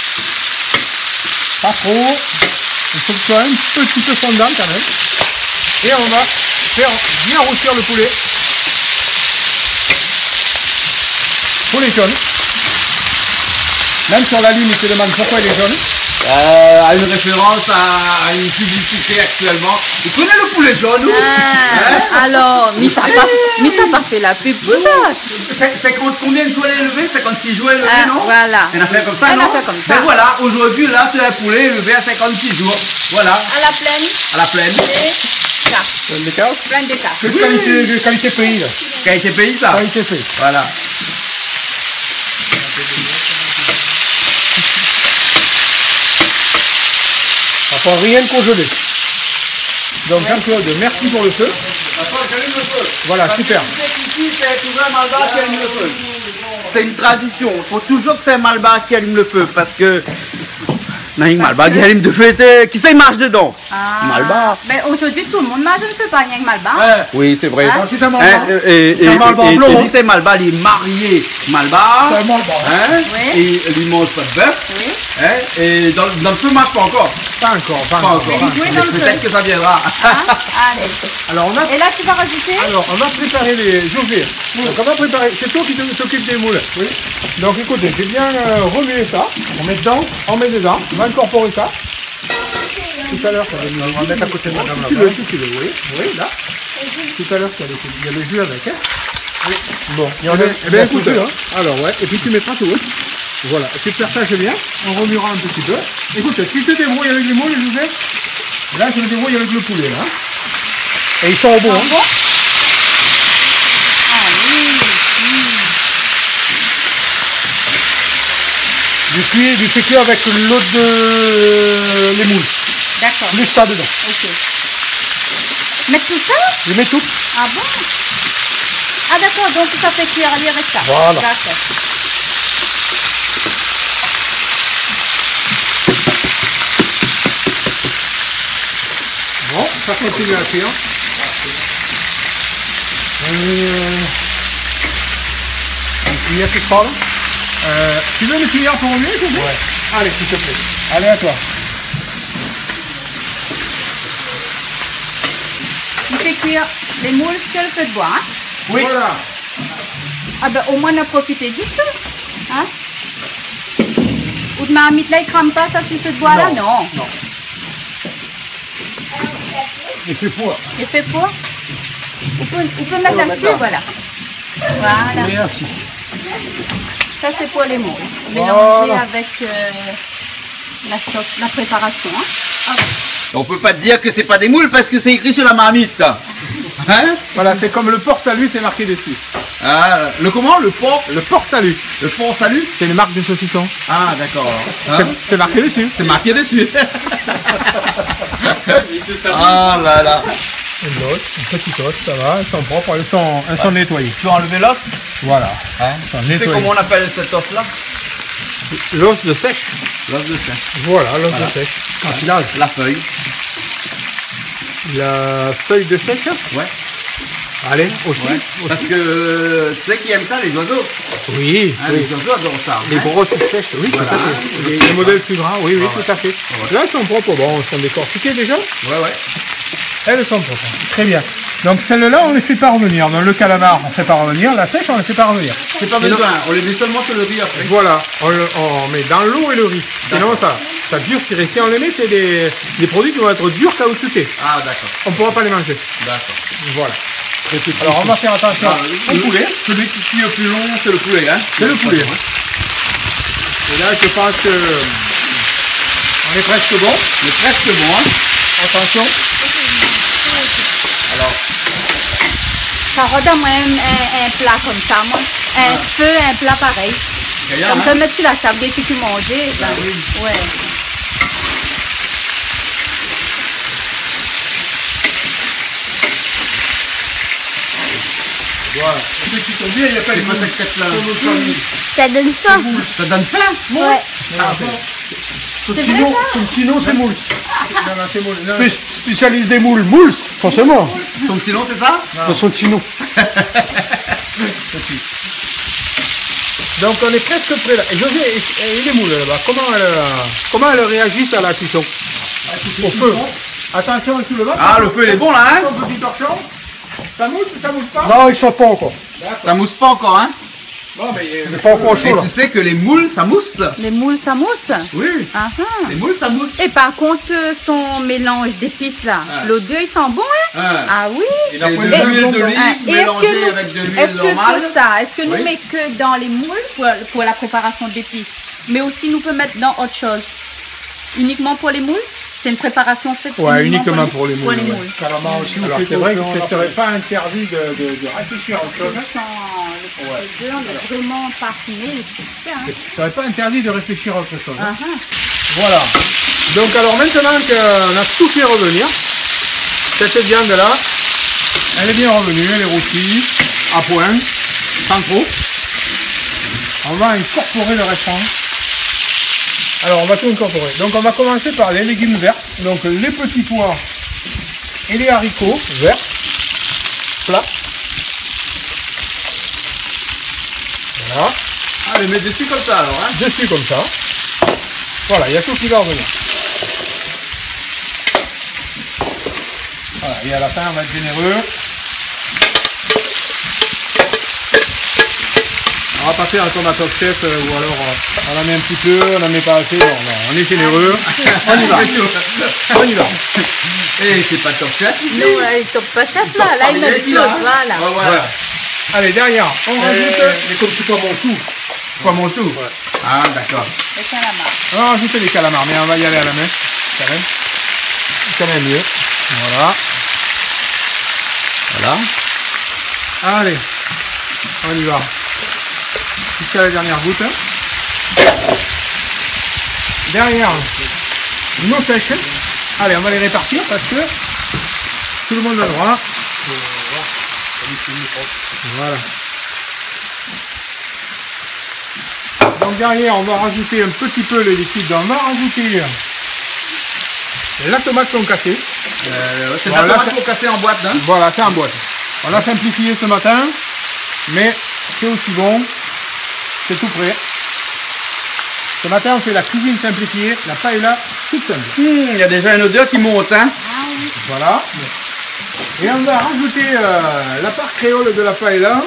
Pas trop. Il faut que ce soit un petit peu fondant quand même. Et on va faire bien rôtir le poulet. Poulet jaune. Même sur la ligne, il te demande pourquoi il est jaune. Euh, à une référence à, à une publicité actuellement. Vous connaissez le poulet jaune, ou Ah, alors, mais ça pas, mais ça pas fait la pub pour ça. C'est cinquante combien de jours élevé? cinquante-six jours élevé, Ah, non? voilà. Un affaire comme ça, Un non? affaire comme ça. Ben voilà, aujourd'hui, là, c'est un poulet élevé à cinquante-six jours. Voilà, À la plaine, à la plaine. et là, Les cases. plein d'états. C'est de qualité, de qualité pays là. Qualité pays, ça? Qualité pays. Voilà. Enfin, rien de congelé. Donc Jean-Claude, merci pour le feu. Voilà, super. Ici, c'est toujours un malbar qui allume le feu. C'est une tradition. Il faut toujours que c'est un malbar qui allume le feu parce que. Non, un malbar qui allume le feu, était- qui sait, il marche dedans. Ah. Malbar. Mais aujourd'hui, tout le monde mange, je ne peux pas rien que Malbar. Oui, c'est vrai. Hein? Si ça marche. Hein, et, et, C'est un Malbar et- et- blanc, et hein. dit c'est Malbar, il est marié Malbar. C'est un Malbar. Hein, Oui. et il mange pas de bœuf. Oui. Hein, et dans, dans le feu, marche pas encore. Pas encore, pas Pas encore. encore. Mais il jouait dans le Peut-être feu. que ça viendra. Hein? Allez. Alors on a, Et là, tu vas rajouter alors on va préparer les José. Donc on va préparer. C'est toi qui te- t'occupes des moules. Oui. Donc écoutez, j'ai bien euh, remué ça. On met dedans, on met dedans. On va incorporer ça. Tout à l'heure, tu avais mis- on va mettre à côté de madame là. Si tu veux, si tu veux, oui, oui, là. Tout à l'heure, tu as laissé- il y a le jus avec, hein. Oui. Bon, il y en a. Eh bien, écoute, hein. Alors ouais, et puis tu mettras tout. Hein. Voilà, tu partages bien, on remuera un petit peu. Écoute, tu te débrouilles avec les moules, José. Là, je me débrouille avec le poulet, là. Et ils sont au bout, hein. Bon. Ah oui. Du cuit, du fait cuire avec l'eau de les moules. D'accord. Plus ça dedans. Ok. Mettre tout ça? Je mets tout. Ah bon? Ah d'accord, donc ça fait cuire les restes. Voilà. D'accord. Bon, ça continue à cuire. Euh, une cuillère qui se parle. Euh, tu veux une cuillère pour remuer, José? Ouais. Allez, s'il te plaît. Allez, à toi. Il fait cuire les moules sur le feu de bois. Hein? Oui. Voilà. Ah ben au moins on a profité du feu. Hein? Ou de marmite là, il crame pas ça sur le feu de bois là? Non. Non. Et c'est pour. Il fait pour? On peut, on peut mettre là-dessus, voilà. Voilà. Merci. Ça c'est pour les moules. Mélanger avec euh, la sauce, la préparation. Hein? On peut pas dire que c'est pas des moules parce que c'est écrit sur la marmite. Hein? Voilà, c'est comme le porc salut, c'est marqué dessus. Ah, le comment? Le porc? Le porc salut, Le porc salut? c'est une marque de saucisson. Ah, d'accord. Hein? C'est- C'est marqué dessus. C'est marqué dessus. Ah là là. Une os, une petite os, ça va, elles sont propres, elles sont, elles sont nettoyées. Tu as enlevé l'os? Voilà. Hein? Elles sont Tu sais nettoyées. comment on appelle cet os-là? L'os de sèche. L'os de chien. Voilà, l'os Voilà. de sèche. Quand il a La feuille. la feuille de sèche, Ouais. allez, aussi. Ouais. aussi. Parce que euh, tu sais qui aime ça, les oiseaux. Oui, Hein, oui. Les oiseaux adorent ça. Les hein. brosses sèches, oui, Voilà. tout à fait. Les, les modèles plus gras, oui, oui, tout à fait. Là, elles sont propres. Bon, elles sont décortiquées déjà. Ouais, ouais. Elles sont propres. Très bien. Donc celles-là, on les fait pas revenir. Dans le calamar, on ne fait pas revenir. La sèche, on ne les fait pas revenir. C'est pas besoin, on les met seulement sur le riz après. Voilà, on, le- on met dans l'eau et le riz. Sinon, ça, ça durcirait. Si on les met, c'est des, des produits qui vont être durs, caoutchoutés. Ah, d'accord. On ne pourra pas les manger. D'accord. Voilà. Alors, on va faire attention Ah, au poulet. Celui qui cuit le plus long, c'est le poulet. Hein. C'est le poulet. Et là, je pense que on est presque bon. Mais presque bon. Hein. Attention. Alors, Ça redonne un, un, un plat comme ça, moi. Un feu, un plat pareil. regarde, Comme hein. ça, mettre sur la table dès que tu manges. Ben, ouais. Voilà. petit combien, il n'y a pas C'est de quoi moule. cette tête-là? Comme notre famille. Ça donne faim. Ça donne faim? Ouais. Son petit nom, son petit nom, c'est Mouls. Non, non, c'est moule. Non. Spé- Spécialiste des moules, Mouls, forcément. Son petit nom, c'est ça? Dans son petit nom. Donc on est presque prêt là. Et José, et, et les moules là-bas, comment elles, euh, comment elles réagissent à la cuisson? Au feu. Attention sous le bas. Ah, le feu, il est bon là, hein? Ton petit torchon. Ça mousse ou ça mousse pas? Non, il ne pas encore. Ça mousse pas encore, hein? Bon, mais Il n'est pas encore Et chaud là. tu sais que les moules, ça mousse? Les moules, ça mousse. Oui. Ah, ah. Les moules, ça mousse. Et par contre, euh, son mélange d'épices là, Ah. l'odeur, il sent bon, hein? Ah. Ah oui. Et la de pointe Et- l'huile Ah, d'olive et est-ce mélangée que nous, avec de est-ce l'huile que normale. pour ça, est-ce que nous Oui. met que dans les moules pour, pour la préparation d'épices, mais aussi nous peut mettre dans autre chose? Uniquement pour les moules? C'est une préparation faite Ouais, uniquement pour les moules, ouais. Calamar aussi, alors on fait c'est vrai que d'autres, ce on serait l'a pas interdit de, de, de réfléchir à autre chose. Je sens le l'odeur, il est vraiment parfumé, c'est super. Hein? Ce serait pas interdit de réfléchir à autre chose. hein. Ah, ah. Voilà. Donc alors maintenant qu'on a tout fait revenir, cette viande là, elle est bien revenue, elle est rôtie, à point, sans trop. On va incorporer le restant. Alors on va tout incorporer. Donc on va commencer par les légumes verts, donc les petits pois et les haricots verts, plats. Voilà. Ah, les mettre dessus comme ça alors, hein? Dessus comme ça. Voilà, il y a tout qui va revenir. Voilà, et à la fin, on va être généreux. On va passer un tomate au chef, euh, ou alors euh, on en met un petit peu, on en met pas assez. Bon, non, on est généreux. On y va. On y va. Et c'est pas top chef. Non, là, il top pas chef là, là il met ici, de là, l'autre, hein. voilà. Ouais, voilà. Allez, derrière, on rajoute, Mais comme c'est pas mon tout. Quoi, mon tout? Ah, d'accord. Et ça la marque. on va rajouter les calamars, mais on va y aller à la main. Quand même. Quand même mieux. Voilà. Voilà. Allez, on y va. Jusqu'à la dernière goutte. Derrière, nos sèches. Allez, on va les répartir parce que tout le monde a le droit. Voilà. Donc derrière, on va rajouter un petit peu le liquide. On va rajouter la tomate concassée. Euh, c'est Voilà, la tomate ça- pour casser en boîte, hein? Voilà, c'est en boîte. On l'a simplifié ce matin, mais c'est aussi bon. C'est tout prêt. Ce matin, on fait la cuisine simplifiée, la paella toute simple. Hum, il y a déjà une odeur qui monte, hein? Voilà. Et on va rajouter euh, la part créole de la paella,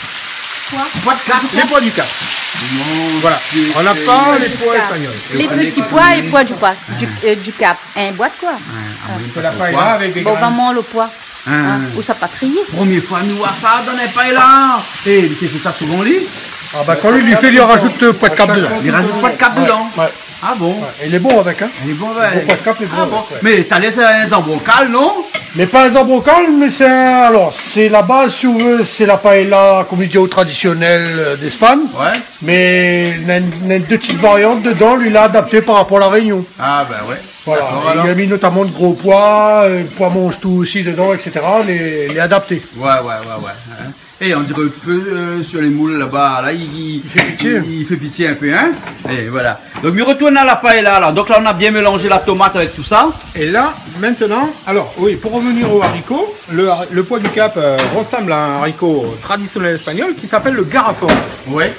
Pas de carte. les pois du Cap. Voilà. On n'a pas les pois espagnols. Les petits pois et pois du, pois, du, euh, du cap. Un bois de quoi? C'est la paella avec des Bon, graines. vraiment le pois. Ah. Hein, ou ça pas trié. Première fois, nous voir ça dans les paella. Et il fait ça souvent, lui. Ah bah quand lui, il fait, il rajoute euh, pas de cap dedans. Il rajoute pas de cap dedans. Ouais. Ah bon? Et il est bon avec, hein. Il est bon, Bon, ouais. pas de cap, il est bon Ah avec, bon. ouais. Mais t'as laissé un embrocal, non? Mais pas un ambrocal, mais c'est un- alors c'est la base si on veut, c'est la paella comme il dit au traditionnel euh, d'Espagne, Ouais. mais il y a une, il y a deux petites variantes dedans, lui il a adapté par rapport à la Réunion. Ah ben ouais. Voilà. D'accord, Et alors. il a mis notamment de gros pois, euh, pois mange tout aussi dedans, et cetera. Les, les adaptés. Ouais, ouais, ouais, ouais. Hein. Et on dirait le feu euh, sur les moules là-bas. Là, il, il, Il fait pitié. Il, il fait pitié un peu, hein. Et voilà. Donc, nous retournons à la paella, là. Donc là, on a bien mélangé la tomate avec tout ça. Et là, maintenant, alors oui, pour revenir au haricot, le, har- le pois du Cap euh, ressemble à un haricot traditionnel espagnol qui s'appelle le garrafón. Ouais.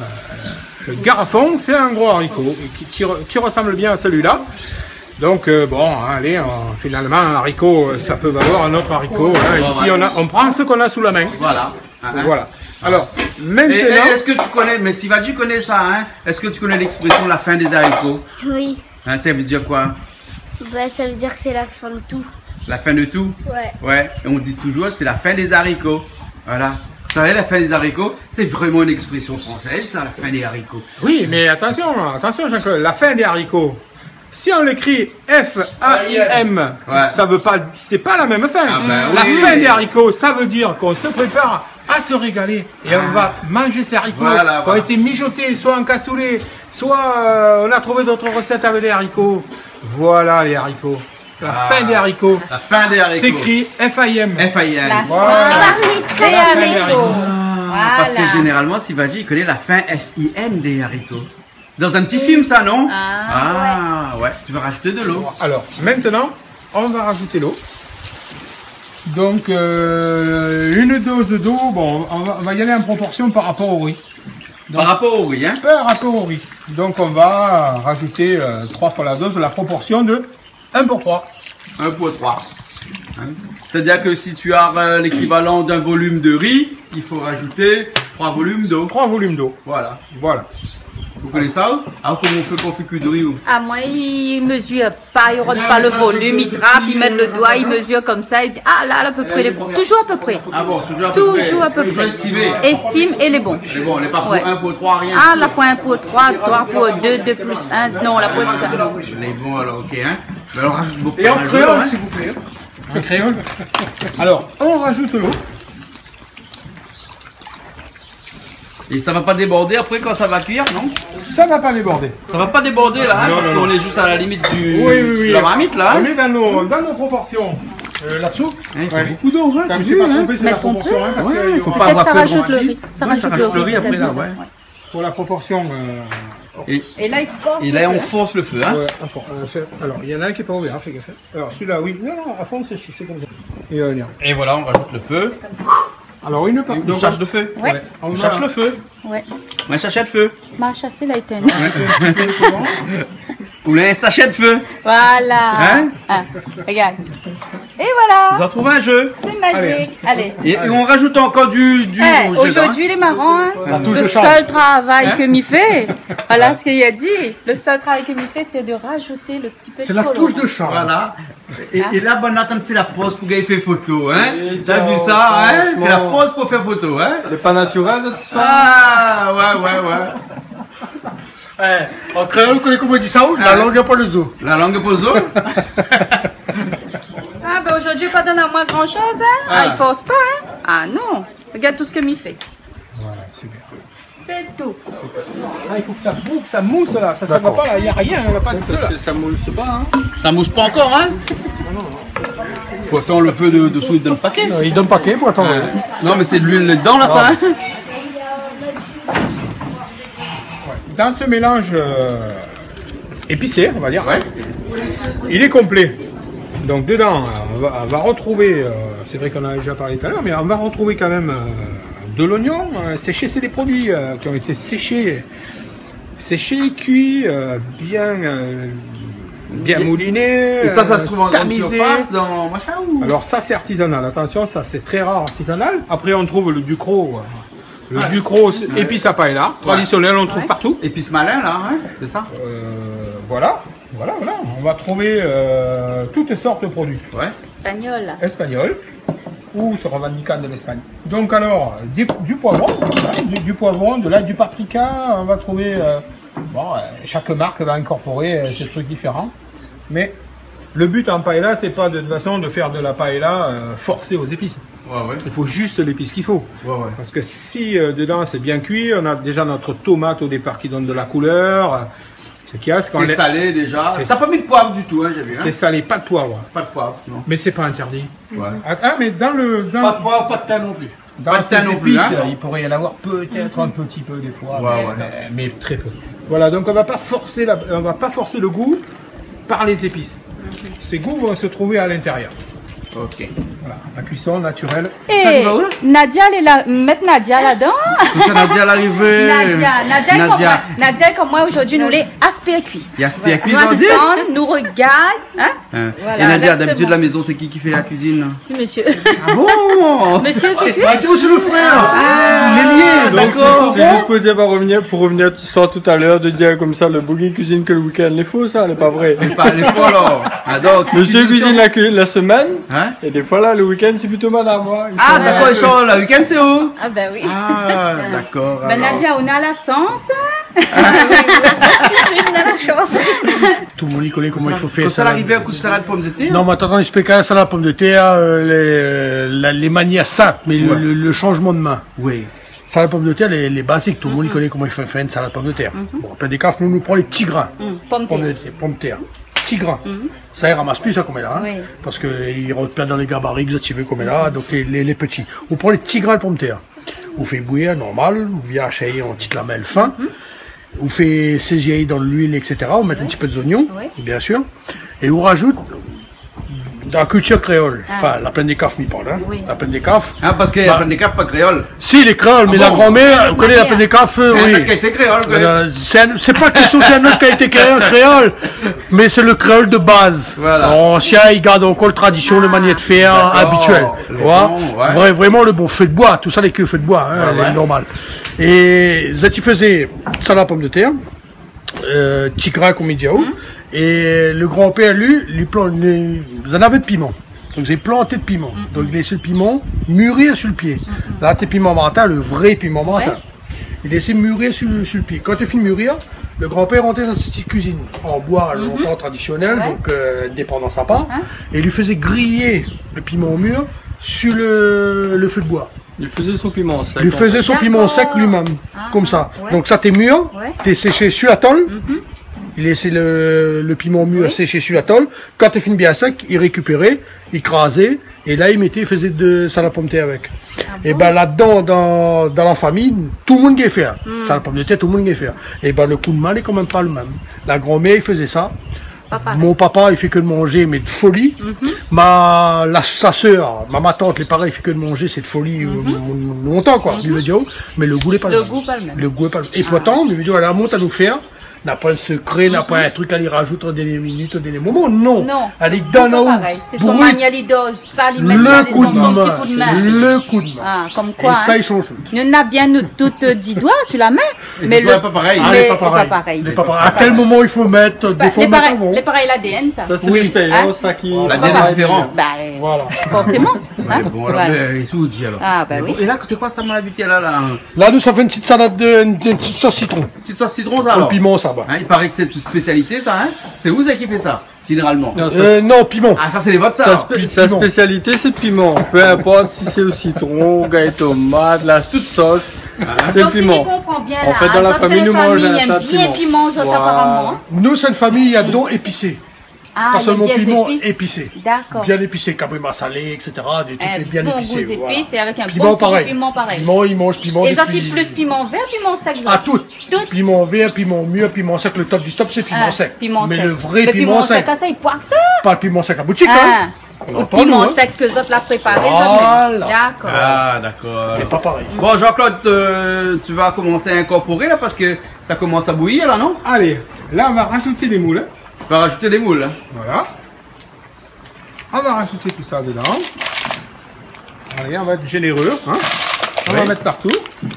Le garrafón, c'est un gros haricot qui, qui re- qui ressemble bien à celui-là. Donc euh, bon, allez, on- finalement, un haricot, euh, ça peut valoir un autre haricot. hein. Ouais, Ici, ouais. on, a, on prend ce qu'on a sous la main. Voilà. Hein, hein. Voilà. Alors, Et, maintenant, et est-ce que tu connais, mais Siva, tu connais ça, hein? Est-ce que tu connais l'expression la fin des haricots? Oui. Hein, ça veut dire quoi? Bah, ça veut dire que c'est la fin de tout. La fin de tout? Ouais. Ouais. Et on dit toujours, c'est la fin des haricots. Voilà. Vous savez, la fin des haricots, c'est vraiment une expression française, ça, la fin des haricots. oui, mais attention, attention, Jean-Claude, la fin des haricots. Si on l'écrit F A I M, Ouais. ça veut pas, c'est pas la même fin. Ah ben la oui. fin des haricots, ça veut dire qu'on se prépare à se régaler et on va manger ces haricots Voilà, qui ont voilà. été mijotés, soit en cassoulet, soit euh, on a trouvé d'autres recettes avec les haricots. Voilà les haricots. La Ah. fin des haricots. La fin des haricots. S'écrit F A I M. F A I N. La Voilà. fin des haricots. parce que Voilà. généralement, Sivaji, il connaît la fin F I N des haricots. Dans un petit film, ça, non? Ah, Ah, ouais. Tu vas rajouter de l'eau. Alors, maintenant, on va rajouter l'eau. Donc, euh, une dose d'eau, bon, on va, on va y aller en proportion par rapport au riz. Donc, Par rapport au riz, hein? par rapport au riz. Donc, on va rajouter euh, trois fois la dose, la proportion de un pour trois. un pour trois. Hein? C'est-à-dire que si tu as euh, l'équivalent d'un volume de riz, il faut rajouter trois volumes d'eau. trois volumes d'eau. Voilà. Voilà. Vous connaissez ça? Ah, comment on fait qu'on fait cuire de riz ou? Ah, moi, il mesure pas, il rentre pas le volume, il trappe, il met le doigt, il mesure comme ça, il dit, ah là, à peu près, les bons. Toujours à peu près. Ah bon, toujours à peu près. Toujours à peu Toujours près. estimé. Estime et les bons. Mais bon, on n'est pas pour Ouais. un pour trois, rien. Ah, la point un pour trois, trois pour deux, deux plus un, non, la point ça. Les bons, alors, ok, hein? Mais alors, rajoute beaucoup. Et en de créole, hein? s'il vous plaît. En créole. Alors, on rajoute l'eau. Et ça va pas déborder après quand ça va cuire, non? Ça va pas déborder. Ça va pas déborder là, hein, Non, parce non, qu'on non. est juste à la limite du, Oui, oui, oui. de la marmite là. On Hein? est dans nos, dans nos proportions. Euh, Là-dessous. Hein, il faut Ouais. beaucoup d'eau, hein, T'as tu vu, sais, pas hein. trompé, c'est Mais la qu'on proportion, peut. hein, parce Ouais, qu'il y faut aura- pas Peut-être avoir ça peur rajoute le qu'on riz. Ça Ouais, rajoute ça le rajoute le riz. riz après, peut-être là, dedans, ouais. pour la proportion. euh, Et, Et là, il force. et le là, on feu. force le feu, hein. ouais, à fond, euh, fait- alors, il y en a un qui n'est pas ouvert, fais gaffe. Alors, celui-là, oui. Non, non, à fond, c'est c'est comme ça. Et, euh, bien. Et voilà, on rajoute le feu. Alors, une part. On charge le feu. Ouais. on On va- cherche le feu. Ouais. On cherche le feu. Ma chassé, là, éteint. Vous voulez un sachet de feu? Voilà. Hein? Ah, regarde. Et Vous voilà. en trouvez un jeu? C'est magique. Allez. Et, et on rajoute encore du, du Eh, rouge dedans, hein. aujourd'hui, les marrons, hein, touche le de change. seul travail Hein que m'y fait, voilà ce qu'il a dit, le seul travail que m'y fait, c'est de rajouter le petit peu C'est de la colorant. touche de charme. Voilà. Et, Hein? et là, ben, Nathan fait la pause pour qu'il fait photo, hein. Et T'as vu ciao, ça, hein? franchement. Fait la pause pour faire photo, hein. C'est pas naturel, tout ça? Ah, ouais, ouais, ouais. Eh, en créole, vous connaissez comment on dit ça? La langue n'a pas le zoo. La langue poso? Ah, ben aujourd'hui, pas donner à moi grand chose, hein. Ah, Ah. il force pas, hein. Ah non, regarde tout ce que m'y fait. Voilà, c'est bien. C'est tout. Ah, il faut que ça bouge, ça mousse là. Ça, ça va pas là. Il n'y a rien, il n'y a pas de feu là. Parce que ça mousse pas, hein? Ça mousse pas encore, hein? Faut attendre le feu de, dessous de le paquet. Non, il donne paquet pour attendre. Non, mais c'est de l'huile dedans, là, ça, hein? Dans ce mélange euh, épicé, on va dire, hein, il est complet. Donc dedans, on va, on va retrouver, euh, c'est vrai qu'on en a déjà parlé tout à l'heure, mais on va retrouver quand même euh, de l'oignon. Euh, séché, c'est des produits euh, qui ont été séchés, séchés, cuits, euh, bien, euh, bien moulinés, Et ça, ça se euh, trouve en grande tamisés. surface, dans machin ou? Alors ça c'est artisanal, attention, ça c'est très rare artisanal. Après on trouve le ducro, euh, le ducro épice à paella, traditionnel, on le trouve partout. Épice malin, là, hein? C'est ça? Euh, voilà, voilà, voilà. On va trouver euh, toutes sortes de produits Ouais. Espagnol. espagnols ou se revendiquant de l'Espagne. Donc alors, du, du poivron, voilà, du, du poivron, de là, du paprika, on va trouver... euh, bon, euh, chaque marque va incorporer euh, ces trucs différents. Mais le but en paella, c'est pas de toute façon de faire de la paella euh, forcée aux épices. Ouais, ouais. Il faut juste l'épice qu'il faut. Ouais, ouais. Parce que si euh, dedans c'est bien cuit, on a déjà notre tomate au départ qui donne de la couleur. euh, Ce qu'il y a, c'est qu'on C'est les- salé déjà. C'est- T'as pas mis de poivre du tout, hein, j'ai vu. Hein? c'est salé, pas de poivre. Pas de poivre, non. Mais c'est pas interdit. Ouais. Ah, ah, mais dans le dans, Pas de poivre, pas de thym non plus. dans pas de ces thym non plus, épices, hein. il pourrait y en avoir peut-être un petit peu des fois, Ouais, mais, ouais. mais- mais très peu. Voilà, donc on va pas forcer la, on va pas forcer le goût par les épices. Ces goûts vont se trouver à l'intérieur. Ok. Voilà, la cuisson naturelle. Et tu vas où, là Nadia, elle est là, mettre Nadia là-dedans. Tout ça, Nadia, l'arrivée. Nadia, Nadia, est comme moi. Nadia, est comme moi aujourd'hui, nous les aspect cuit. Il y a ce qu'il y a Nous cuisine, on dit? attend, nous regarde, hein. Hein. Voilà, Et Nadia, exactement. d'habitude, la maison, c'est qui qui fait la cuisine? Si monsieur. Ah bon? Monsieur fait cuire. Mathieu, c'est le frère. Ah, Mélier, Donc d'accord. c'est c'est juste pour dire, pour revenir, pour revenir à cette histoire tout à l'heure, de dire comme ça, le boogie cuisine que le week-end, les faux, ça, n'est pas vrai. Pas les fois, alors. Ah, donc, Monsieur cuisine la, cu- la semaine, Hein? et des fois là, le week-end, c'est plutôt madame, moi. Il Ah, faut- d'accord, ils sont là. Le week-end, c'est où? Ah ben oui. Ah, d'accord. Ben alors. Nadia, on a la sens. On a la chance. Tout le monde y connaît comment il faut Quand faire ça l'arrivée, un coup de salade pomme de terre? Non, mais attends, quand je explique la salade pomme de terre, euh, les, la- les manières simples, mais le, Ouais. le- le changement de main. Oui. Salade pomme de terre, les, les basiques, tout le monde y connaît comment il faut faire une salade pomme de terre. Bon, après des cas, nous, nous prend les petits grains. Hum, Pomme Pomme de terre. terre, pomme de terre. Petits grains. Ça, il ramasse plus, ça, comme elle a. Hein, Oui. parce qu'il rentre plein dans les gabarits, vous tu veux, comme elle a, donc les, les, les petits. On prend les petits grains de pomme de terre. On fait bouillir normal, on vient hacher en petites lamelles fin. On fait saisir dans l'huile, et cetera. On met un petit peu d'oignons, Oui. bien sûr. Et on rajoute dans la culture créole. Ah. Enfin, la plaine des cafes, m'y parle. Hein. Oui. La plaine des cafes. Ah, parce qu'il y a des cafes pas créoles. Si, les créoles, mais Ah la bon? grand-mère, vous connaissez la mère. plaine des cafes, euh, Il y a oui. qui a été créole, quoi. Euh, C'est un- c'est pas question c'est un autre qui a été créé, un créole, mais c'est le créole de base. Voilà. Ancien, il garde encore la tradition, le manière de faire D'accord. habituel. Le Tu vois. bon, ouais. Vra- Vraiment le bon feu de bois, tout ça les queues feu de bois, hein, Ouais, ouais. les normal. Et ça tu faisais salade à pomme de terre, euh, petit grain comme il dit, Hum. et le grand-père lui, lui plan- les- vous en avez de piment. Donc j'ai planté de piment. Hum, Donc il laissait le piment mûrir sur le pied. Là, t'es piment matin, le vrai piment matin. Ouais. Il laissait mûrir sur le, sur le pied. Quand il finit de mûrir, le grand-père rentrait dans cette petite cuisine en bois longtemps traditionnel, Ouais. donc euh, dépendance à part, Hein? et il lui faisait griller le piment mûr sur le, le feu de bois. Il faisait son piment sec. Il lui faisait son D'accord. piment sec lui-même, Ah, comme ça. ouais. Donc ça t'es mûr, Ouais. t'es séché sur la tôle, il laissait le, le piment mûr Oui. sécher sur la tôle. Quand t'es fini bien sec, il récupérait, il crasait, et là il mettait, il faisait de salade pomme de terre avec. Et ben là-dedans, dans, dans la famille, tout le monde y faire. Salade pomme de terre, tout le monde y faire. Et ben le coup de main est quand même pas le même. La grand-mère, il faisait ça. Papa. Mon papa, il fait que de manger, mais de folie. Ma, la, sa sœur, ma, ma tante, les parents, il fait que de manger, c'est de folie euh, longtemps, quoi. Il veut dire, oh, mais le goût n'est pas le, Le même. goût pas le même. Le goût est pas le même. Et pourtant, il veut dire, elle a un monte à nous faire. N'a pas un secret, n'a pas un truc à lui rajouter dans des minutes, dans des moments. Non. Non. Elle est Pas dans pareil. C'est son brut. manialidos, ça, il met ça, Le les coup de son, son main. petit coup de main. Le coup de main. Ah, comme Et quoi, ça, hein. il change tout. Nous a bien nous toutes dix doigts sur la main, mais doigts le pas pareil. Ah, mais elle est pas pareil. pas pareil. Elle est pas pareil. À quel moment il faut mettre, Bah, des fois les mettre pareils, avant. les pareils l'A D N, ça. Ça, c'est Oui. l'expérience, Hein? ça qui. La Pas D N est pareil. différent. Bah, Voilà. forcément. hein. Ouais, bon, alors, Voilà. ben, ils sont où, dit, alors. Ah, bah oui. Et là, c'est quoi ça, mon habitude, là, là? Là, nous, ça fait une petite salade de, une petite sauce citron. Petite sauce citron, ça, Au alors? piment, ça va. Hein, il paraît que c'est une spécialité, ça, hein? C'est vous, ça, qui fait ça, généralement? Non, ça, Euh, non, piment. Ah, ça, c'est les vôtres, ça, sa, alors? spé- sa piment. spécialité, c'est le piment. Peu importe si c'est au citron, gars et tomate, la sauce, c'est le Donc, si je piment. comprends bien, En là, fait, dans la ça, c'est famille, les nous mangeons familles un tas de aiment bien piment. piment, autres, Voilà. apparemment. Nous, c'est une famille, il y a dons épicés. Ah, Pas il y a seulement bien piment épices. épicé. D'accord. Bien épicé, cabrima salé, et cetera. Des trucs Un bien bon épicés. goût voilà. épicé avec un Piment bon petit pareil. piment pareil. Piment, ils mangent piment. Et ça, depuis- c'est plus piment vert, piment sec. Ah, tout. Tout. Piment vert, piment mûr, piment sec. Le top du top, c'est piment Ah, sec. Piment Mais sec. le vrai Mais piment sec. ah, ça, il poire que ça. Pas le piment sec à boutique, Ah. hein. On Le entend, nous, piment hein. sec que Zot l'a préparé. Voilà. Zot, d'accord. Ah, d'accord. C'est pas pareil. Bon, Jean-Claude, euh, tu vas commencer à incorporer, là, parce que ça commence à bouillir, là, non? Allez, là on va rajouter des moules. Tu vas rajouter des moules, hein? Voilà. On va rajouter tout ça dedans. Allez, on va être généreux. Hein. On va mettre partout.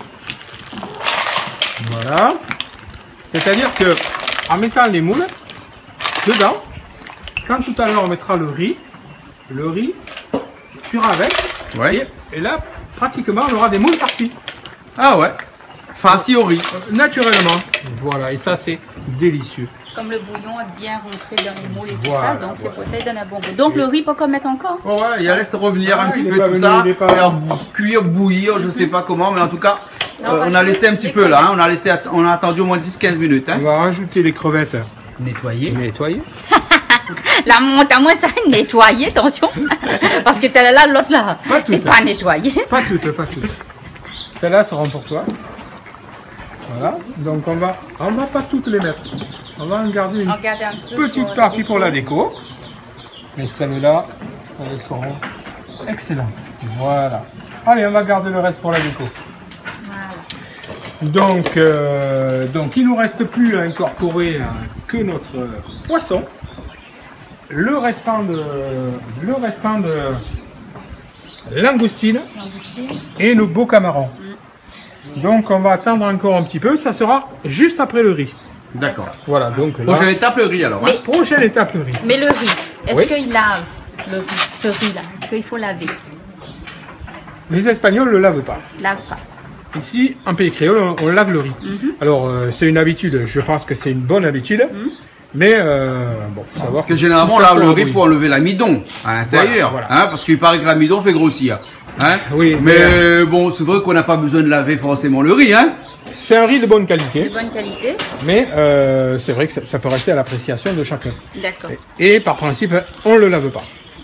Voilà. C'est-à-dire que en mettant les moules dedans, quand tout à l'heure on mettra le riz, le riz cuira avec. Ouais. Et, et là, pratiquement, on aura des moules farcis. Ah ouais. Farci au riz. Naturellement. Voilà, et ça c'est délicieux. Comme le bouillon est bien rentré dans les moules et tout Voilà, ça, donc c'est voilà. pour ça qu'il donne un bon goût. Donc le riz, pas qu'on mette encore. Oh ouais, il laisse revenir Ah, un petit il est peu pas tout venu, ça, il est pas- faire bou- cuire, bouillir, je sais pas comment, mais en tout cas, Non, euh, on on va a laissé un ajouter petit peu des là, hein, on a laissé, att- on a attendu au moins dix quinze minutes. On Hein. va rajouter les crevettes Nettoyer. nettoyées. La monte à moi, ça nettoyer, attention. Parce que t'es là, l'autre là, Pas t'es tout, pas hein. nettoyé. Pas toutes, pas toutes. Celles-là seront pour toi. Voilà. Donc on va, on va pas toutes les mettre. On va en garder une Regardez un peu. petite partie pour la déco. Mais celles-là, elles seront excellentes. Voilà. Allez, on va garder le reste pour la déco. Donc, euh, donc il nous reste plus à incorporer hein, que notre euh, poisson. Le restant de, le restant de langoustine et nos beaux camarons. Donc on va attendre encore un petit peu, ça sera juste après le riz. D'accord. Voilà, donc là, Prochaine étape, le riz alors. hein. Mais- prochaine étape le riz. Mais le riz, est-ce Oui. qu'il lave le riz, ce riz-là? Est-ce qu'il faut laver? Les Espagnols ne le lavent pas. Lave pas. Ici, en pays créole, on, on lave le riz. Mhm. Alors euh, c'est une habitude, je pense que c'est une bonne habitude, mais euh, bon, faut savoir Parce que généralement, on tout ça lave le sera riz bouilli. pour enlever l'amidon à l'intérieur. Voilà, voilà. Hein, parce qu'il paraît que l'amidon fait grossir. Hein. Oui, mais mais, euh, bon, c'est vrai qu'on n'a pas besoin de laver forcément le riz. Hein. C'est un riz de bonne De qualité, bonne qualité. mais euh, c'est vrai que ça, ça peut rester à l'appréciation de chacun. D'accord. Et par principe, on ne le lave pas.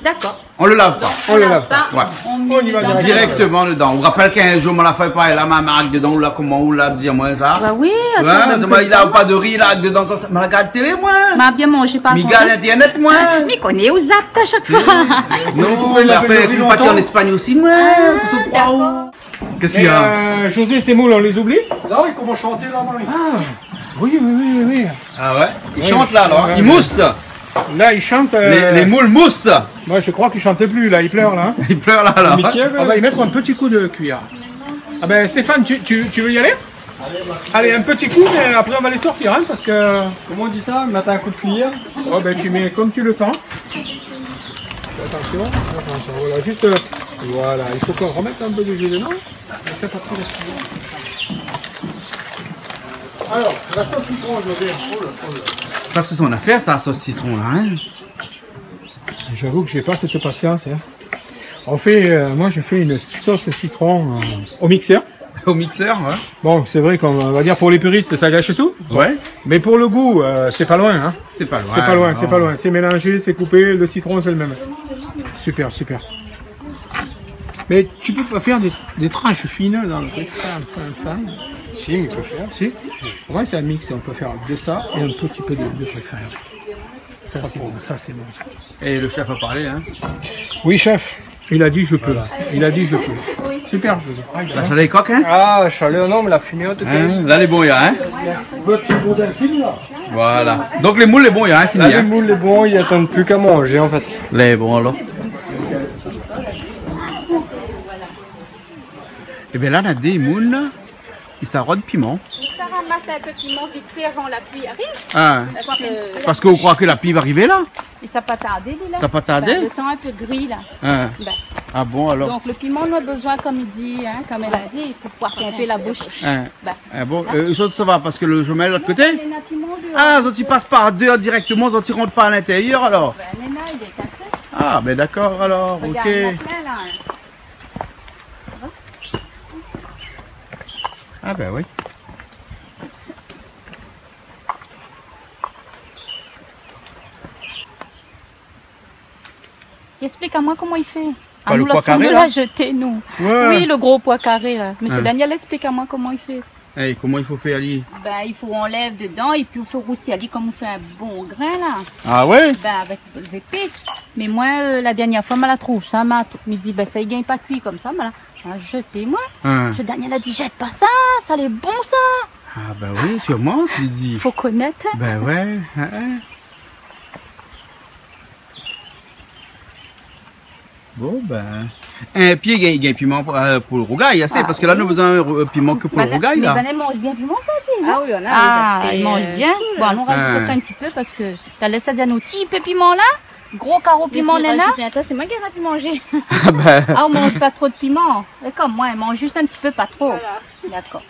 D'accord. On le lave pas. On le lave pas. Ouais. On, met On y va dedans. Directement dedans. On rappelle qu'un jour, on l'a fait pas, la ma marque dedans, ou là, comment, ou là, dis-moi ça. Bah oui, attends, Ouais, même dis-moi, que il a dedans. pas de riz là, dedans comme ça. Mais regarde télé, moi. M'a bien mangé par Mais contre. regarde internet, moi. Mais connais aux aptes à chaque fois. Non, il mais a après, fait le riz tu parti en longtemps. Espagne aussi, moi. D'accord. Qu'est-ce qu'il Et, y a? euh, José, ces moules, on les oublie? Là, il commence à chanter là, Marie. Oui, oui, oui, oui. Ah ouais? Il Ouais. chante là, alors. Ouais, Il ouais. mousse. Là, il chante. euh, Les, les moules moussent. Moi, je crois qu'il chante plus, là, il pleure, là. Il pleure là, alors. On va y mettre un petit coup de cuillère. Ah ben, Stéphane, tu, tu, tu veux y aller? Allez, un petit coup, mais après, on va les sortir, hein, parce que... Comment on dit ça? Mettre un coup de cuillère? Oh, ben, tu mets comme tu le sens. Attention, attention, voilà, juste... euh, Voilà, il faut qu'on remette un peu de jus dedans. Peut-être après la cuillère. Alors, la sauce citron, José. Oh là, oh là. Ça, c'est son affaire, ça, la sauce citron là, hein. J'avoue que j'ai pas cette patience. Hein. On fait, euh, moi, je fais une sauce citron euh, au mixeur. Au mixeur, ouais. Bon, c'est vrai qu'on va dire pour les puristes, ça gâche tout. Ouais. Mais pour le goût, euh, c'est pas loin. Hein. C'est pas loin. C'est pas loin, c'est non. pas loin. C'est mélangé, c'est coupé, le citron, c'est le même. Super, super. Mais tu peux pas faire des, des tranches fines dans le truc. Fin, fin, fin. Si, mais il peut faire. Si. Pour moi, c'est un mix. On peut faire de ça et un petit peu de, de préféré. Ça, c'est bon. Ça, c'est bon. Et le chef a parlé, hein. Oui, chef. Il a dit je peux. Il a dit je peux. Super, José. La chaleur est coque, hein. Ah, chaleur, non, mais la fumée, en tout cas. Hein, là, les bons, il y a, hein. Petit bout delphine, là. Voilà. Donc, les moules, les bons, il y a, hein, fini, Là, les hein. moules, les bons, ils attendent plus qu'à manger, en fait. Les bons, alors. Et bien là, on a des moules, ils s'arrondent piment. Ça ramasse un peu de piment vite fait avant la pluie arrive. Ah, Parce que... parce qu'on croit que la pluie va arriver là. Et ça pas tarder, là. Ça pas tarder? Ben, le temps un peu gris, là. Ah, Ben, ah bon, alors. donc le piment, on a besoin, comme il dit, hein, comme elle a dit, pour pouvoir camper la bouche. Ah, Ben, ah bon, euh, les autres, ça va, parce que le je mets de l'autre côté. Néna piment dehors. Ah, les autres, ils passent par deux directement, les autres, ils rentrent pas à l'intérieur, alors. Ben, Néna, il est cassé. Ah, ben d'accord, alors, ok. Regarde, il y en a plein, là. hein. Ah, ben oui. Explique à moi comment il fait. Pas Ah, le nous, la pois femme carré, de là la jeter, nous. Ouais. Oui, le gros pois carré, là. Monsieur Ouais. Daniel, explique à moi comment il fait. Hey, comment il faut faire, Ali? Ben, il faut enlève dedans et puis il faut aussi aller comme on fait un bon grain, là. Ah ouais? Ben, avec des épices. Mais moi, euh, la dernière fois, je la trouve, ça m'a me dit, ben, ça ne gagne pas cuit comme ça, mais là, jeté, moi. Hein. Monsieur Daniel a dit, jette pas ça, ça l'est bon, ça. Ah, ben oui, sûrement, tu dis. Faut connaître. Ben ouais. hein, hein. Bon, ben. Un pied, il y a- il y a un piment pour, euh, pour le rougail, assez, Ah, parce que là, nous avons besoin d'un piment que pour le Ben, rougail, mais là. ben, elle mange bien piment, ça, dit. Ah oui, on a Ah, c'est, il mange euh, bien. Bon, on rajoute Ah. un petit peu parce que t'as laissé dire nos petits peu piment là. Gros carreau Mais piment, si nana. rajoute rien, toi, c'est moi qui ai pu manger. Ah, ben. Ah, on mange pas trop de piment. Et comme moi, elle mange juste un petit peu, pas trop. D'accord.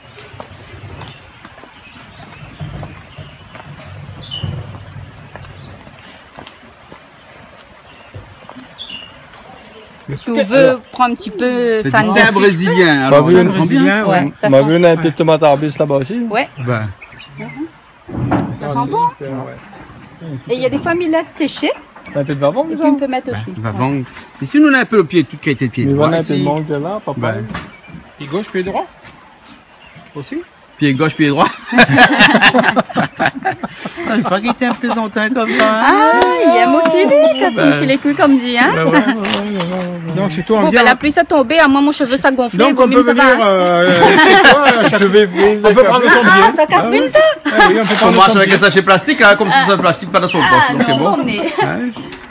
Tu veux prendre un petit peu C'est fan du de thym sucre? brésilien, Bah, alors. oui, ça un sent bien, ouais. Ouais, ça Ma sent, vu, on a un peu de tomate arbus là-bas aussi. ouais, Ben. ça sent bon. Et il y a des fois, ils laissent sécher. Un peu de vavon, Et ça. puis, on peut mettre aussi. Va vendre. Ici, nous, on a un peu le pied, toute qualité de pied Mais droit. voilà un peu de ici. manque là, papa. Ben. Pied gauche, pied droit. Aussi. Pied gauche, pied droit. Ah, je crois qu'il était un plaisantin comme ça. hein. Ah, il aime aussi lui, quand Ben. son petit écu, comme dit, hein. Ben ouais. Donc, chez toi, on Bon, vient... ben la pluie ça tombé, à moi mon cheveu ça gonflé, Donc, vaut on mieux peut ça venir va. euh, chez toi, à chaque... Je vais briser. On peut prendre son Ah, billet. ça Catherine ça. Ah oui, on peut On prendre marche son avec un billet. sachet plastique, hein, comme si ça plastique pas dans son poche. Ah Donc, c'est non, bon. bon, mais... Hein.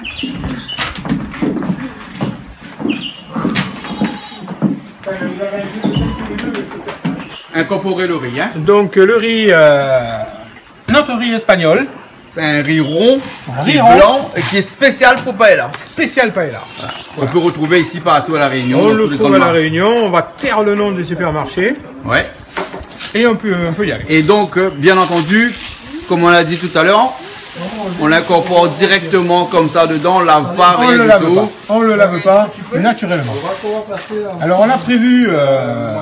Incorporer le riz, hein. Donc, le riz... euh, Notre riz espagnol, C'est un riz rond, qui riz est rond. blanc et qui est spécial pour paella. spécial paella. On peut retrouver ici partout à la Réunion. On dans le tous les trouve à la grandes Réunion, on va taire le nom du supermarché marques. Ouais. et on peut, on peut y aller. Et donc, euh, bien entendu, comme on l'a dit tout à l'heure, on l'incorpore directement comme ça dedans, on lave pas, On rien ne le du lave tout. pas, on le lave pas naturellement. Alors on a prévu euh,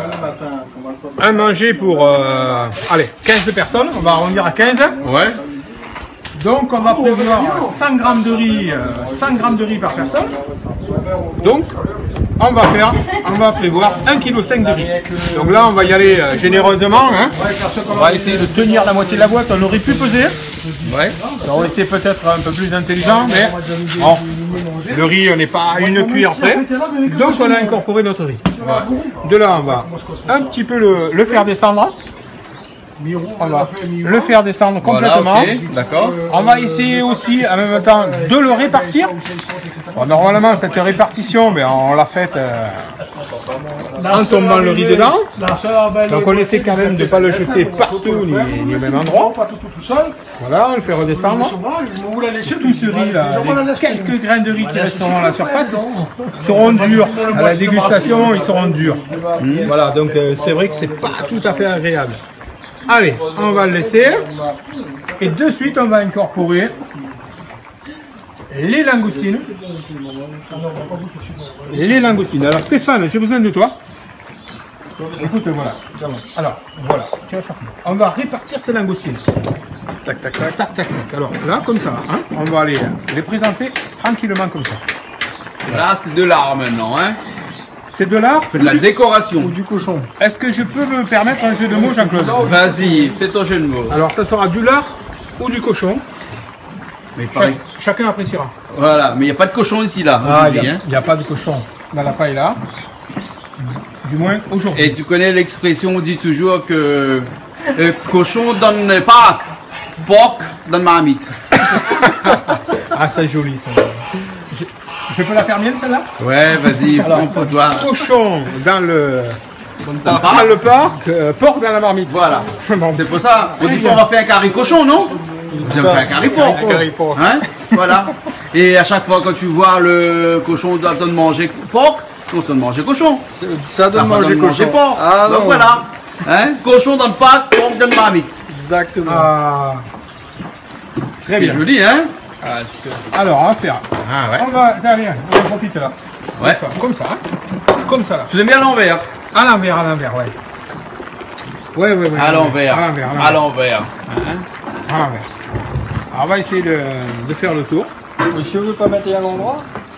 un manger pour euh, allez, quinze personnes, on va arrondir à quinze. Ouais. Donc on va prévoir cent grammes de riz, euh, cent grammes de riz par personne. Donc on va faire, on va prévoir un virgule cinq kilos de riz. Donc là on va y aller euh, généreusement. Hein. On va essayer de tenir la moitié de la boîte. On aurait pu peser. Ouais. Ça aurait été peut-être un peu plus intelligent, mais bon, le riz on n'est pas à une cuillère près. Donc on a incorporé notre riz. Voilà. De là on va un petit peu le, le faire descendre. On va le faire descendre complètement. Voilà, okay, d'accord. On va essayer aussi en même temps de le répartir. Bon, normalement cette répartition, ben, on l'a faite euh, en tombant le riz dedans. Donc on essaie quand même de ne pas le jeter partout ni, ni au même endroit. Voilà, on le fait redescendre. Tout ce riz là, les quelques grains de riz qui resteront à la surface seront durs. À la dégustation, ils seront durs. Mmh. Voilà, donc euh, c'est vrai que c'est pas tout à fait agréable. Allez, on va le laisser. Et de suite, on va incorporer les langoustines. Les langoustines. Alors Stéphane, j'ai besoin de toi. Écoute, voilà. Alors, voilà. Tu vas faire quoi? On va répartir ces langoustines. Tac, tac, tac, tac, tac. Alors là, comme ça, hein, on va aller les présenter tranquillement comme ça. Là, c'est de l'art maintenant, hein. C'est de l'art de la décoration. Ou du cochon. Est-ce que je peux me permettre un jeu de mots, Jean-Claude? Vas-y, fais ton jeu de mots. Alors, ça sera du lard ou du cochon. Mais pareil. Cha chacun appréciera. Voilà, mais il n'y a pas de cochon ici, là. Ah, il n'y a, hein. a pas de cochon dans la paille là. Du moins aujourd'hui. Et tu connais l'expression, on dit toujours que euh, cochon donne pas, porc donne marmite. Ah, c'est joli ça. Je, je peux la faire mienne celle-là? Ouais, vas-y, prends pour toi. Cochon dans le, dans dans le parc, euh, porc dans la marmite. Voilà. Bon. C'est pour ça. On dit qu'on va faire un carré cochon, non? On va faire un carré porc. Un carré porc. Hein? Voilà. Et à chaque fois quand tu vois le cochon doit te manger porc, on donne manger cochon. Ça donne Ça manger cochon. Porc. Ah, donc non. voilà. Hein? Cochon donne pas, porc donne marmite. Exactement. Ah, très bien. Joli, hein? Ah, alors, on va faire. Ah ouais. On va, allez, on en profite là. Ouais. Comme ça, comme ça. Hein. Comme ça là. Tu l'aimes bien à l'envers? À l'envers, à l'envers, ouais. Ouais, ouais, ouais. À l'envers. À l'envers. À l'envers. À l'envers. Alors, on va essayer de, de faire le tour. Monsieur veut pas mettre à l'endroit?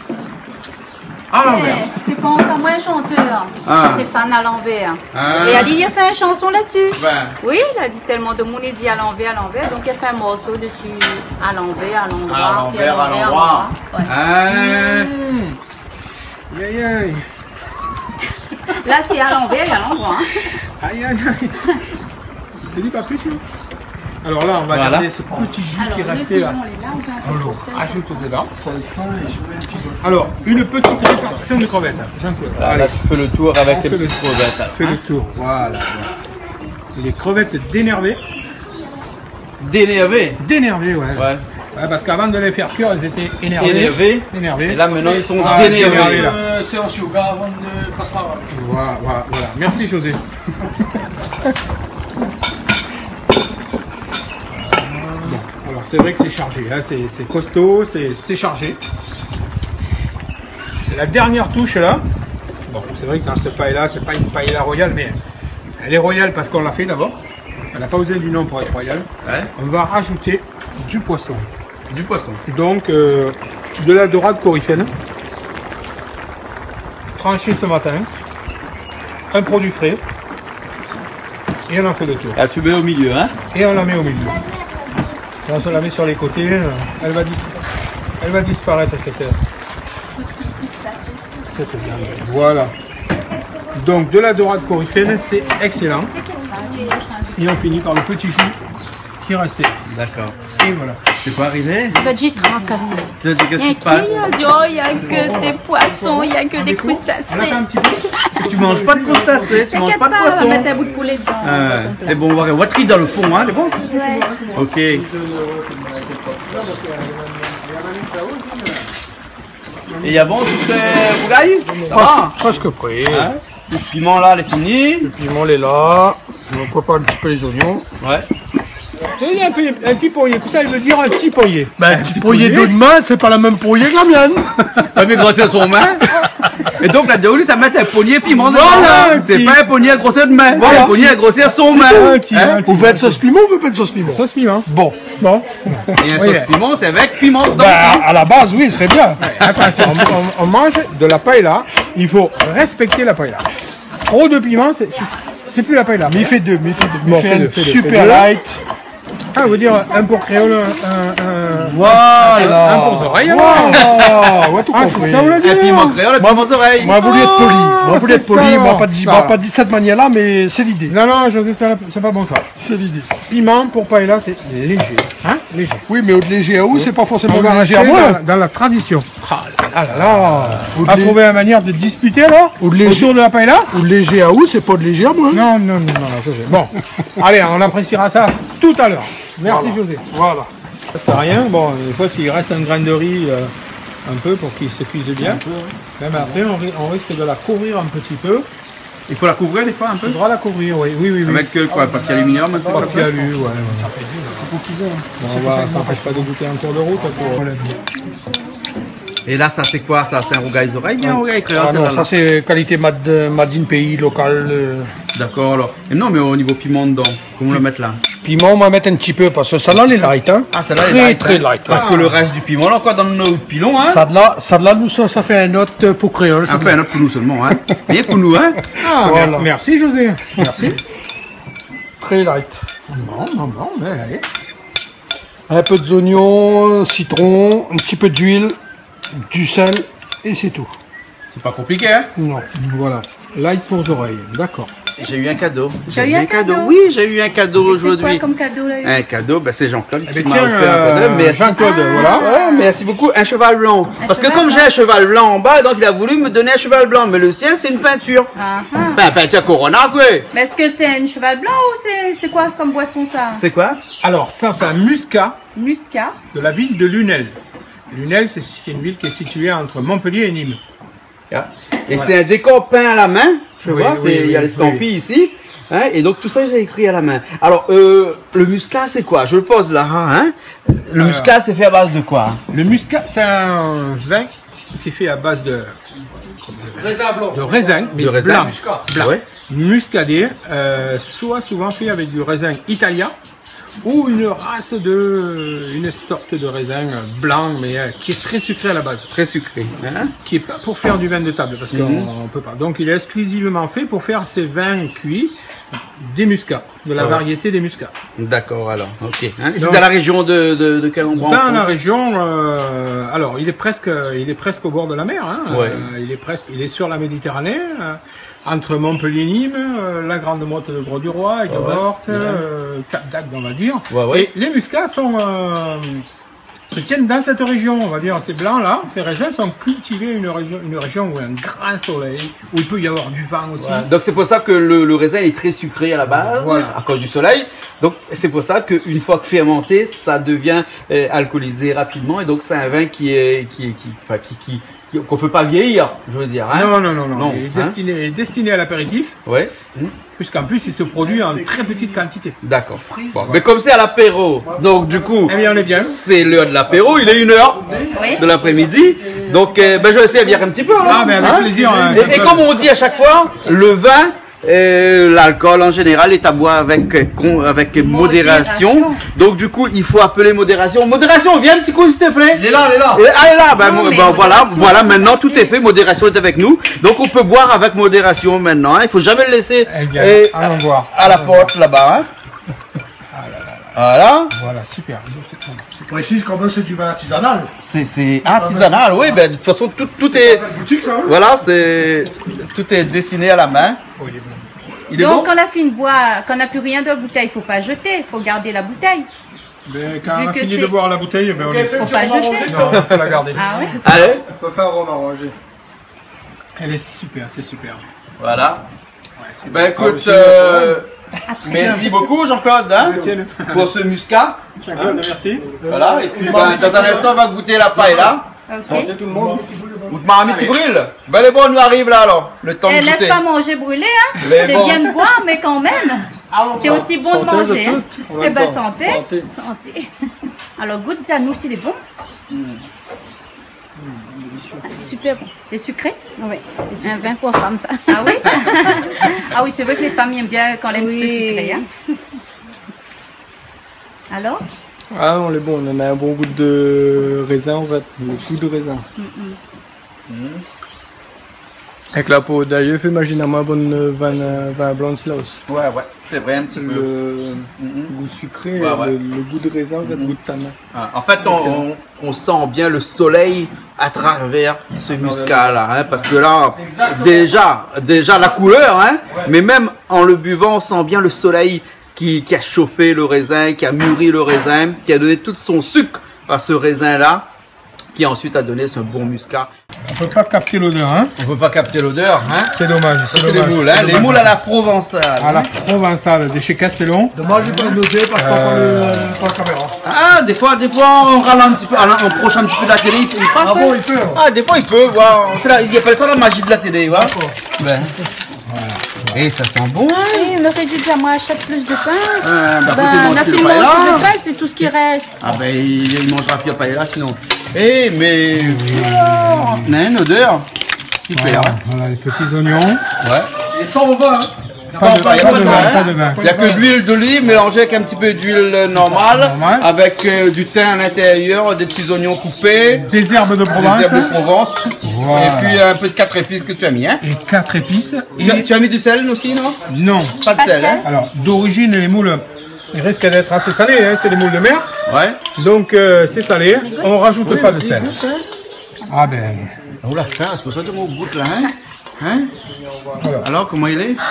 À l'envers. Tu penses à moi, chanteur, Ah. Stéphane à l'envers. Ah. Et Ali a fait une chanson là-dessus. Ben. Oui, il a dit tellement de monde, il dit à l'envers, à l'envers. Donc il a fait un morceau dessus. À l'envers, à l'endroit. À puis l'envers, à l'endroit. Ouais. Hein? Aïe, aïe. Là, c'est à l'envers et à l'endroit. hein. Aïe, aïe, aïe. Je dis pas plus, non? Alors là, on va Voilà. garder ce petit jus qui est resté là. On le rajoute dedans. Alors, une petite répartition de crevettes. Jean-Claude. Là, tu fais le tour avec On les fait le- petites crevettes. alors, Fais hein. le tour. Voilà. Les crevettes d'énervé. D'énervé. D'énervé, ouais. Ouais. Ouais, parce qu'avant de les faire cuire, elles étaient énervées. Énervé. Énervées. Et là, maintenant, ils sont Ah, dénervés. énervés, là. C'est en yoga avant de passer par là. Voilà, voilà, voilà. Merci, José. Bon, alors c'est vrai que c'est chargé, hein, c'est c'est costaud, c'est c'est chargé. La dernière touche là, bon, c'est vrai que dans cette paille là, c'est pas une paella royale, mais elle est royale parce qu'on l'a fait d'abord. Elle n'a pas besoin du nom pour être royale. Ouais. On va rajouter du poisson. Du poisson. Donc euh, de la dorade coryphène, tranchée ce matin, un produit frais, et on en fait le tour. Là, tu mets au milieu, hein? Et on la met au milieu. Et on se la met sur les côtés, euh, elle va, dis elle va disparaître cette, cette viande. Voilà. Donc de la dorade coryphène, c'est excellent. Et on finit par le petit jus qui restait. D'accord. Et voilà. C'est quoi arrivé? Ça va dire tracassé. Tu as dit qu'est-ce Et qui se passe? qui a dit, oh, il n'y a que des poissons, il n'y a que des On l'a crustacés. fait un petit peu. Tu manges pas de crustacés, tu manges T'inquiète pas de pas, on va poisson. mettre un bout de poulet dedans. Euh, et bon, on va on va trier dans le fond, hein, c'est bon? Ok. Et il y a bon, tout est bougaille? Ça va? Presque prêt. Hein? Le piment là, il est fini. Le piment est là. On prépare un petit peu les oignons. Ouais. Il y a un, peu, un petit poirier, que ça, il veut dire un petit poirier. Ben, un petit poirier de main, c'est pas la même poirier que la mienne. Avec grâce à son main. Et donc, la Diaouli, ça met un poignet piment dedans. Voilà, C'est petit. pas un poignet à grossir de main. Voilà. C'est un poignet à grossir son main. Un petit, Hein? un petit. Vous faites sauce piment ou vous faites sauce piment? Sauce piment. Bon. Bon. Et un Oui. sauce piment, c'est avec piment dedans. Bah, à la base, oui, ce serait bien. Attention, on, on- on mange de la paella. Il faut respecter la paella. Trop de piment, c'est- c'est c'est plus la paella. Mais il fait deux, mais il fait deux. Mais Bon, il fait fais un deux, fais deux, super fais deux. light. Ah, vous dire un pour créole, un, un, Voilà. un pour les oreilles, Voilà. Ouais, tout Ah, compris. c'est ça, vous l'avez Un dit, piment alors. créole, un piment aux oreilles. Moi, voulu être poli. Moi, voulu c'est être poli. ça, Moi, alors. pas dit, Ça. moi, pas dit de cette manière-là, mais c'est l'idée. Non, non, José, ça, c'est pas bon ça. C'est l'idée. Piment pour paella, c'est léger. Hein? Léger. Oui, mais au léger à où, c'est pas forcément On va léger rester à moi. dans, dans la tradition. Ah là là. Ou À de lé- trouver la manière de disputer alors Ou de léger. autour de la paella? ou de léger à où, c'est pas de léger à moi. Non, non, non, non, José. Bon, allez, on appréciera ça tout à l'heure. Merci José. Voilà. Ça sert à rien. Bon, des fois, s'il reste un grain de riz euh, un peu pour qu'il se cuise bien. Même après, on, ri- on risque de la couvrir un petit peu. Il faut la couvrir des fois un Il peu. faudra la couvrir, oui, oui, oui. oui. Avec euh, quoi, papier aluminium un peu. Papier alu, ouais. ouais. Bon, on va, ça n'empêche pas de goûter en cours de route. Pour... Et là, ça c'est quoi ça? C'est un rougail aux oreilles, bien un rougail créole, Ah non, celle-là, ça là. c'est qualité made, made in pays, local. euh. D'accord, alors. Et non, mais au niveau piment dedans, comment le mettre là? Piment, on va mettre un petit peu parce que ça là, les light. Hein. Ah, celle-là, très, elle est light, très hein. light. Parce que le reste du piment, là, quoi, dans nos pilons, hein? Ça de là, ça de là, nous, ça, ça fait un autre pour créole. Un peu un autre pour nous seulement, hein? Rien pour nous, hein? Ah, Voilà. mer- merci José. Merci. Très light. Bon, bon, bon, ben, allez. Un peu d'oignons, citron, un petit peu d'huile, du sel et c'est tout. C'est pas compliqué, hein? Non. Voilà. Light pour les oreilles, d'accord. J'ai eu un cadeau. J'ai eu un cadeau. Oui, j'ai eu un cadeau C'est quoi aujourd'hui. comme cadeau là Un cadeau, ben c'est Jean-Claude qui ben m'a tiens, offert un euh, cadeau. Merci. Jean-Claude, voilà. Ouais, merci beaucoup. Un cheval blanc. Parce que cheval comme blanc. j'ai un cheval blanc en bas, donc il a voulu me donner un cheval blanc. Mais le sien, c'est une peinture. Ah, ah. Enfin, peinture Corona, quoi. Mais est-ce que c'est un cheval blanc ou c'est c'est quoi comme boisson ça? C'est quoi? Alors, ça, c'est un muscat Muscat. de la ville de Lunel. Lunel, c'est c'est une ville qui est située entre Montpellier et Nîmes. Et c'est un décor peint à la main. Tu Oui, vois, oui, c'est- il y a oui, les stampilles ici. Hein, et donc tout ça, j'ai écrit à la main. Alors, euh, le muscat, c'est quoi? Je le pose là. Hein? Le Alors. muscat, c'est fait à base de quoi? Le muscat, c'est un vin qui est fait à base de, de raisin, mais De raisin. blanc. Blanc. Ouais. Muscadet, euh, soit souvent fait avec du raisin italien ou une race de, une sorte de raisin blanc, mais euh, qui est très sucré à la base. Très sucré. Hein? Qui est pas pour faire du vin de table parce qu'on Mhm. on peut pas. Donc il est exclusivement fait pour faire ces vins cuits des muscats, de la Ah ouais. variété des muscats. D'accord, alors. Ok. Hein? Et c'est Donc- dans la région de, de, de quel endroit? Dans on la trouve région, euh, alors il est presque, il est presque au bord de la mer. Hein, Ouais. euh, il est presque, il est sur la Méditerranée, euh, entre Montpellier et Nîmes, euh, la Grande Motte de Gros-du-Roi, Aigues-Mortes, Ouais. euh, Cap d'Agde, on va dire. Ouais, ouais. Et les muscats sont, euh, se tiennent dans cette région, on va dire. Ces blancs là, ces raisins sont cultivés une région, une région où il y a un grand soleil, où il peut y avoir du vent aussi. Ouais. Donc c'est pour ça que le, le raisin est très sucré à la base, Voilà. à cause du soleil. Donc c'est pour ça qu'une fois que fermenté, ça devient euh, alcoolisé rapidement. Et donc c'est un vin qui est, qui, est- qui, enfin, qui, qui, qui- qu'on ne peut pas vieillir, je veux dire. Hein? Non, non, non, non, Non, Il est hein. destiné, il est destiné à l'apéritif, Ouais. Mmh. puisqu'en plus il se produit en très petite quantité. D'accord. Bon, mais comme c'est à l'apéro, donc du coup, Eh bien, on est bien. c'est l'heure de l'apéro. Il est une heure Oui. de l'après-midi. Donc euh, ben, je vais essayer de bière un petit peu. alors. Ah, mais avec Hein? plaisir. hein, Et, et Jean-Claude. comme on dit à chaque fois, le vin, euh, l'alcool en général est à boire avec, euh, con- avec modération. Modération. Donc du coup, il faut appeler modération. Modération, viens un petit coup s'il te plaît. Il est là, il est là. Et- ah, elle est là, ben, Non, mo- mais ben, voilà, modération. voilà, maintenant tout est fait, modération est avec nous. Donc on peut boire avec modération maintenant, hein. Il faut jamais le laisser Eh bien, euh, allons voir. à la porte là-bas. Hein. Voilà, Voilà, super. Je précise quand même c'est du vin artisanal. c'est c'est artisanal, oui, ben de toute façon tout, tout est, Boutique ça, hein. voilà, c'est tout est dessiné à la main. Il est Donc bon. quand la fine boit, quand on n'a plus rien dans la bouteille, il faut pas jeter, il faut garder la bouteille. Mais quand Vu on a que fini c'est- de boire la bouteille, ben on est... Faut pas jeter. Non, il faut la garder. Ah ouais. Allez, On peut faire un rhum arrangé. Elle est super, c'est super. voilà. Ouais, c'est Ben bon. écoute, euh, merci beaucoup Jean-Claude hein, Tiens, pour ce muscat. tiens, Claude, merci. Voilà, et puis ben, dans un instant on va goûter la paille là. Ok. Santé tout le monde. Ou de marmite qui brûle. Ben les bons nous arrivent là alors, le temps Eh, de laisse goûter. pas manger brûler, hein. Mais C'est bon. bien de boire, mais quand même. C'est aussi bon de Santé de manger. hein. toutes, en Eh même ben temps. santé. Santé. Santé. Alors goûte ça, nous s'il est bon. Super bon. C'est sucré? Oui. Un vin pour femme, ça. Ah oui? Ah oui, c'est vrai que les femmes aiment bien quand on aime un petit peu Oui. sucré. Hein. Alors? Ah non, elle est bonne, on a un bon goût de raisin en fait, le goût de raisin. Avec la peau d'ailleurs, fait imaginer un bon vin, vin blanc de Slaus. Ouais, ouais, c'est vrai, un petit peu. Le Mhm. goût sucré, Ouais, ouais. Le, le goût de raisin, en fait, le goût de tanin. Ah, en fait, on, on, on sent bien le soleil à travers ce muscat-là, hein, parce que là, déjà, déjà la couleur, hein, mais même en le buvant, on sent bien le soleil qui, qui a chauffé le raisin, qui a mûri le raisin, qui a donné tout son sucre à ce raisin-là, qui ensuite a donné ce bon muscat. On peut pas capter l'odeur, hein. On peut pas capter l'odeur, hein. C'est dommage, c'est C'est les dommage. moules, hein, c'est les dommage. moules à la provençale. À la provençale de chez Castellon. Dommage, j'ai pas noté parce qu'on pas le pas la caméra. Ah, des fois, des fois, on ralentit un petit peu, on approche un petit peu de la télé, il il passe. Ah bon, hein. il peut. Ah, des fois, il peut, voir. C'est la- Ils appellent ça la magie de la télé, voilà. Ben. Et ça sent bon, hein. Oui, on aurait dû dire, moi, achète plus de pain. Euh, bah, Ben, écoutez, on mange a plus fait de manger paella. plus de pain, c'est tout ce qui reste. Ah, ben, il, il mangera plus de paella sinon. Eh, mais. Oh, on a une odeur. Super, hein. Voilà, les petits oignons. Ouais. Et sans vin. Sans de- pain, il y a pas pas de de vin, vin, pas hein. de vin. Il n'y a que de l'huile d'olive mélangée avec un petit peu d'huile normale, Normal. avec euh, du thym à l'intérieur, des petits oignons coupés, Des herbes de des Provence. herbes de Provence, Voilà. et puis un peu de quatre épices que tu as mis. Hein. Et quatre épices. Tu, as, Et tu as mis du sel aussi, non? non. Pas de sel, hein? Alors, d'origine, les moules, ils risquent d'être assez salés, hein. C'est des moules de mer. Ouais. Donc, euh, c'est salé. On rajoute pas de sel. Ah ben. Oh la fin, c'est pour ça que tu au bout là, hein? Hein? Voilà. Alors, comment il est?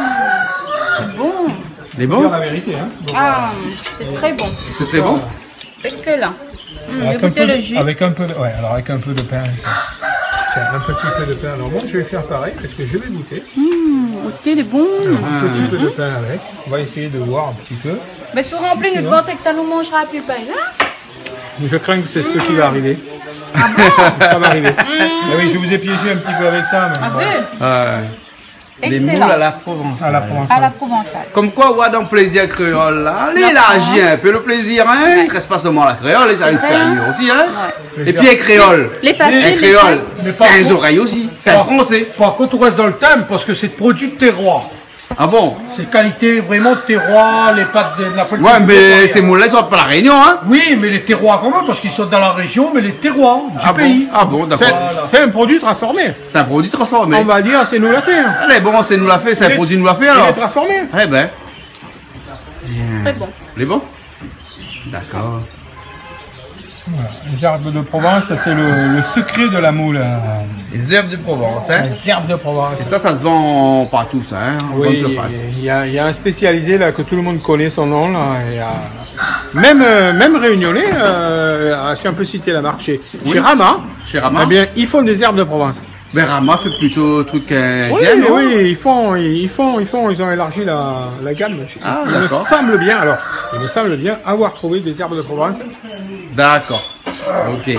Bon. Il est Dire bon? la vérité, hein. Ah, c'est très bon. C'est très bon? Excellent. Hum, Avec j'ai un, goûté peu de, le jus. avec un peu de, ouais, alors avec un peu de pain. Ça. Tiens, un petit peu de pain. Alors bon, je vais faire pareil parce que je vais goûter. Goûter les bons. Un petit peu de pain avec. On va essayer de voir un petit peu. Mais si on remplit notre ventre et que ça nous mangera plus pain, hein? Je crains que c'est ce qui va arriver. Ça va arriver. Ah oui, je vous ai piégé un petit peu avec ça. Mais Ah, bon. vu? Ouais. Les Excellent. moules à la Provence. À la À la provençale. provençale. Comme quoi, ouais, dans le plaisir créole, là, allez, La élargis un peu le plaisir, hein. Il ne reste pas seulement la créole, les arrives vrai, hein. supérieurs aussi, hein. Ouais. Et puis les créoles. Les faciles, Les les créoles, Mais c'est par les contre- oreilles aussi. C'est un français. Par contre, on reste dans le thème parce que c'est produit de terroir. Ah bon? C'est qualité vraiment de terroir, les pâtes de la pâte Ouais, de- mais ces moules-là, ils sont pas à la Réunion, hein. Oui, mais les terroirs quand même, parce qu'ils sont dans la région, mais les terroirs du Ah pays. bon? Ah bon, C'est d'accord. c'est un produit transformé. C'est un produit transformé. On va dire, c'est nous l'a fait. Hein. Allez, bon, c'est nous l'a fait, c'est un Il est- produit nous l'a fait Il alors. est transformé. Eh ben. Très bon. Il est bon? D'accord. Voilà. Les herbes de Provence, c'est le, le secret de la moule. euh, Les herbes de Provence, hein. Les herbes de Provence. Et ça, ça se vend partout, ça, hein. En Oui, grande surface. il y, a, il y a un spécialisé là que tout le monde connaît son nom là. Il y a- Même euh, même réunionnais, euh, ah, si on peut citer la marque chez, chez Rama, Chez Rama. eh bien ils font des herbes de Provence. Ben, Rama fait plutôt truc indien, Oui, non? oui, ils font, ils font, ils font, ils ont élargi la, la gamme. Ah, il me d'accord. semble bien, alors, il me semble bien avoir trouvé des herbes de Provence. D'accord. Ok.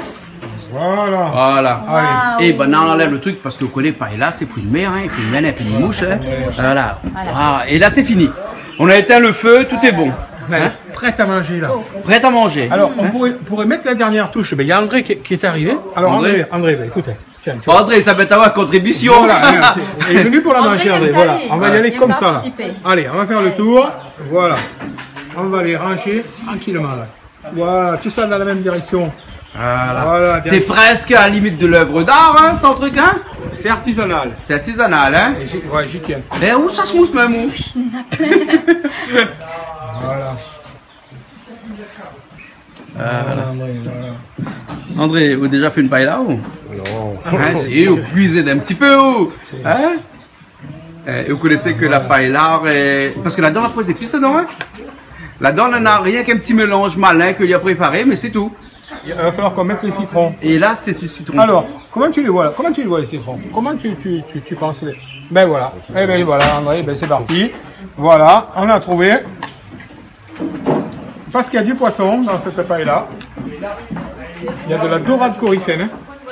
Voilà. Voilà. Allez. Et ben, on enlève le truc parce que vous connaissez pas. Et là, c'est foutu de mer, hein. Il fait une laine, un peu de mouche, hein. Voilà. Ah, et là, c'est fini. On a éteint le feu, tout est bon. Allez, prête à manger là. Prêt à manger. Alors, on pourrait, pourrait mettre la dernière touche. Ben, il y a André qui, qui est arrivé. Alors, André. André, André, ben, écoutez. Tiens, tu vois. André, ça va être à ma contribution. Voilà, merci. Il est venu pour la André manger, aime André. ça, Voilà, lui. on va y Ouais. aller Il comme aime ça. Là. participer. Allez, on va faire le tour. Voilà. On va les ranger tranquillement là. Voilà, tout ça dans la même direction. Voilà. Voilà, C'est presque à la limite de l'œuvre d'art, hein, c'est un truc, hein. c'est artisanal. C'est artisanal, hein. Et j'y- ouais, j'y tiens. Et où ça se mousse, même où? Voilà. Voilà, André, voilà. André, vous avez déjà fait une paella ou? Non. Hein, si, vous puisez d'un petit peu ou? Hein? Et vous connaissez que la paella est... Parce que là-dedans, on a pas les épices, non, hein? Là-dedans, on n'a rien qu'un petit mélange malin qu'il a préparé, mais c'est tout. Il va falloir qu'on mette les citrons. Et là, c'est du citron. Alors, comment tu les vois là? Comment tu les vois les citrons? Comment tu, tu, tu, tu penses les... Ben voilà. Eh ben voilà, André, ben c'est parti. Voilà, on a trouvé. Parce qu'il y a du poisson dans cette paille-là. Il y a de la dorade coryphène.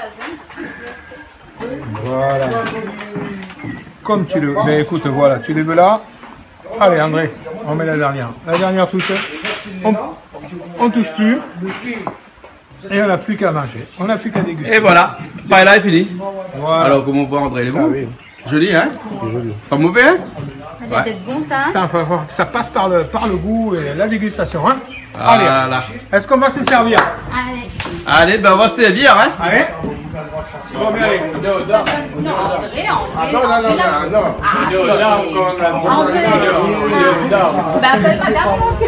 Voilà. Comme tu le... Ben écoute, voilà, tu les veux là. Allez André, on met la dernière. La dernière touche. On, on touche plus. Et on n'a plus qu'à manger. On n'a plus qu'à déguster. Et voilà, paella est fini. Voilà. Alors comment on voit André, il est bon? Ah oui. Joli, hein? C'est joli. Pas mauvais, hein? Ça doit être bon ça. Hein. Attends, faut- faut que ça passe par le, par le goût et la dégustation. Hein. Voilà. Allez, est-ce qu'on va se servir? Allez. Allez, ben on va se servir, hein? Allez. Bon, mais allez. Non, André, André. Non, non, non, non, non. Ah, André. Bah, appelle madame, non, c'est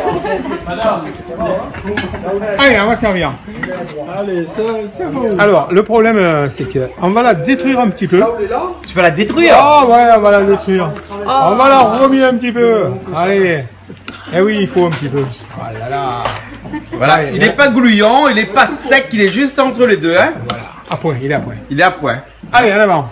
Allez, on va servir. Allez, ça, c'est bon. Alors, le problème, euh, c'est que on va la détruire un petit peu. Tu vas la détruire? Ah ouais, on va la détruire. On va la remuer un petit peu. Allez. Eh oui, il faut un petit peu. Oh là là. Voilà, il n'est pas glouillant, il n'est pas sec, il est juste entre les deux, hein? Voilà. À point, il est à point. Il est à point. Allez, en avant.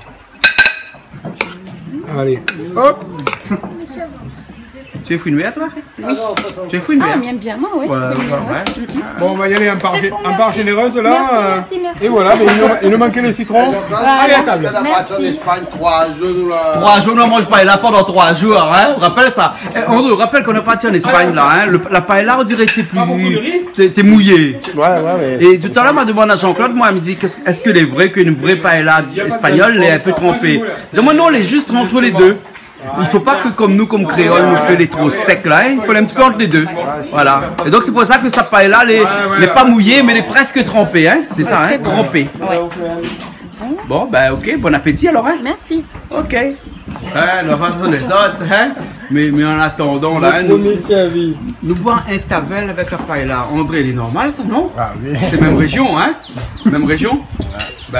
Allez. Hop. Tu es fouiné à toi? Oui. Tu es fouiné? Ah, bien, bien, moi, oui. Ouais, ouais, ouais. Bon, on va y aller en part, C'est gé- bon, en merci. part généreuse là. Merci, euh, merci, merci. Et voilà, mais il, nous, il nous manquait les citrons. Allez à table. On a parti en Espagne trois jours. nous, là. Trois jours, on ne mange pas là pendant trois jours, hein? Rappelle ça. Eh, Andrew, rappelle qu'on est parti en Espagne, là, hein? Le- la paella, on dirait que t'es Pas beaucoup de plus. riz. T'es t'es mouillé. Ouais, ouais, mais. Et tout à l'heure, m'a demandé à Jean-Claude, moi, elle me dit, qu'est-ce- est-ce qu'il est vrai qu'une vraie paella espagnole est un peu trempée? Dis-moi, non, elle est juste entre les deux. Il faut pas que comme nous, comme créoles, nous fait les trop secs là, hein. Il faut aller un petit peu entre les deux. Voilà. Et donc c'est pour ça que sa paella, elle est, elle est pas mouillée, mais elle est presque trempée, hein. C'est ça, hein, trempée. Bon, ben ok, bon appétit alors, hein. Merci. Ok. Hein, on va faire les autres, hein. Mais, mais en attendant, là, hein, nous, On est servi. nous boire un tavel avec la paella. André, il est normal ça, non? Ah oui. C'est même région, hein? Même région? Ben.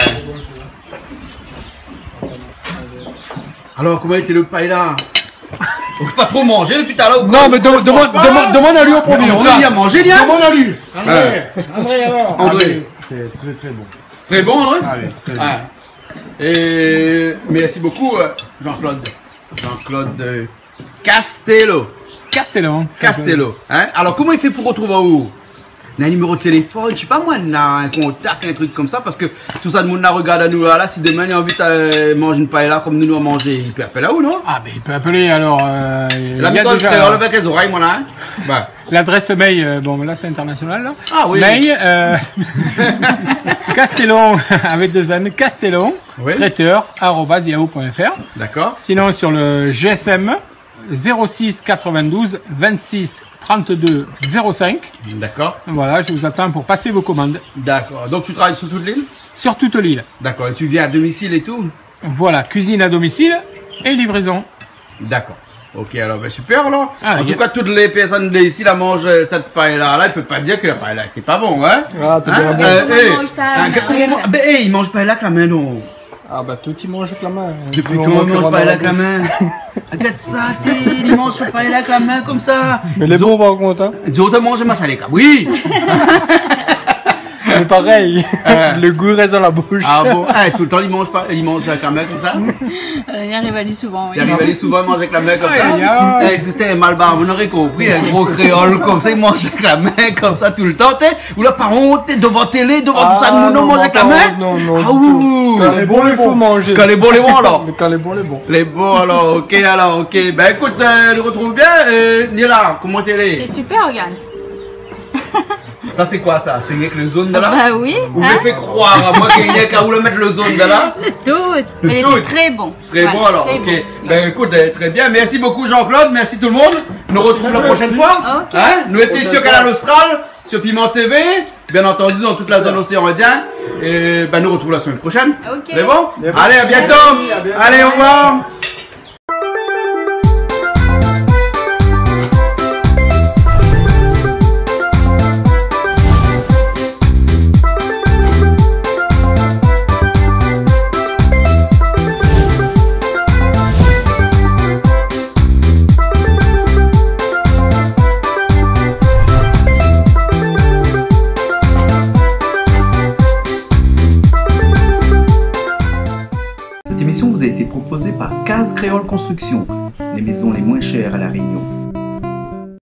Alors, comment était le paella? On peut pas trop manger depuis tout à l'heure. Non, mais demande, demande, demande, demande à lui au premier. On a manger, Liane? Demande à lui. André, André alors. André. C'est très très bon. Très bon, André? Ah oui, très bon. Ah. Et merci beaucoup, euh, Jean-Claude. Jean-Claude euh, Castello. Castellon. Castello. Hein? Alors, comment il fait pour retrouver où? Il a un numéro de téléphone, je sais pas moi, il a un contact, un truc comme ça, parce que tout ça, le monde la regarde à nous là, là, si demain il a envie de euh, manger une paella comme nous nous avons mangé, il peut appeler là ou non? Ah, ben il peut appeler alors. Euh, il y La a méthode déjà créole avec les oreilles, moi là. Hein? Ben. l'adresse mail. euh, bon, là c'est international là. Ah oui. Mail. Euh, Castellon avec deux N. Castellon. Oui. Traiteur arobase yahoo point fr. D'accord. Sinon sur le G S M zéro six quatre-vingt-douze vingt-six trente-deux zéro cinq. D'accord. Voilà, je vous attends pour passer vos commandes D'accord. Donc tu travailles sur toute l'île? sur toute l'île. D'accord. Et tu viens à domicile et tout? Voilà, cuisine à domicile et livraison. D'accord. Ok, alors ben super alors. Ah, en y tout a- cas, toutes les personnes de ici la mangent euh, cette paella là, ils peuvent pas dire que la paella était pas bon, hein? Ah, t'es bien bon. Comment eh, on mange ça, hein, la comment on mange- ben, hey, ils mangent paella avec la main, non? Ah bah tout il mange avec la main. Depuis Tout quand le on monde mange rentre paella dans avec la main? Regarde ça, t'es, ils mangent sur paella avec la main comme ça. Mais les bons par contre, hein. Ils ont mangé ma salika. Oui! Mais pareil, Euh. le goût reste dans la bouche. Ah bon? Ah, tout le temps, ils mangent pas, ils mangent avec la main comme ça? Il arrive à lui souvent, oui. Il arrive à aller souvent manger avec la main comme Aïe, ça. aïe. Eh, si c'était un malbar, on aurait compris, un gros créole comme ça, il mange avec la main comme ça tout le temps, t'es. Ou là, par honte, t'es devant télé, devant tout ça, Ah, nous, non, non, mange avec la non, main? non, non, Ah du ouh! Quand les bons, il faut manger. Quand les bons, les bons alors? Mais quand les bons, les bons. Les bons alors, ok, alors, ok. Ben écoute, euh, je retrouve bien, euh, Nila, comment t'es? C'est super, regarde. Ça c'est quoi ça? C'est avec le zone de là? Bah oui. Vous hein. me fait croire à moi qu'il y a qu'à où le mettre le zone de là? Le tout. Mais il tout. était très bon. Très Voilà, bon alors, très ok. bon. Ben écoute, euh, très bien. Merci beaucoup Jean-Claude, merci tout le monde. Nous retrouvons la prochaine fois. Ok. Hein? Nous étions sur Canal Austral, sur Piment T V, bien entendu dans toute la zone océan Indien. Et ben nous retrouvons la semaine prochaine. Ok. C'est bon? Allez, à bientôt. Merci. À bientôt. Allez, au revoir. Cette émission vous a été proposée par Case Créole Construction, les maisons les moins chères à La Réunion.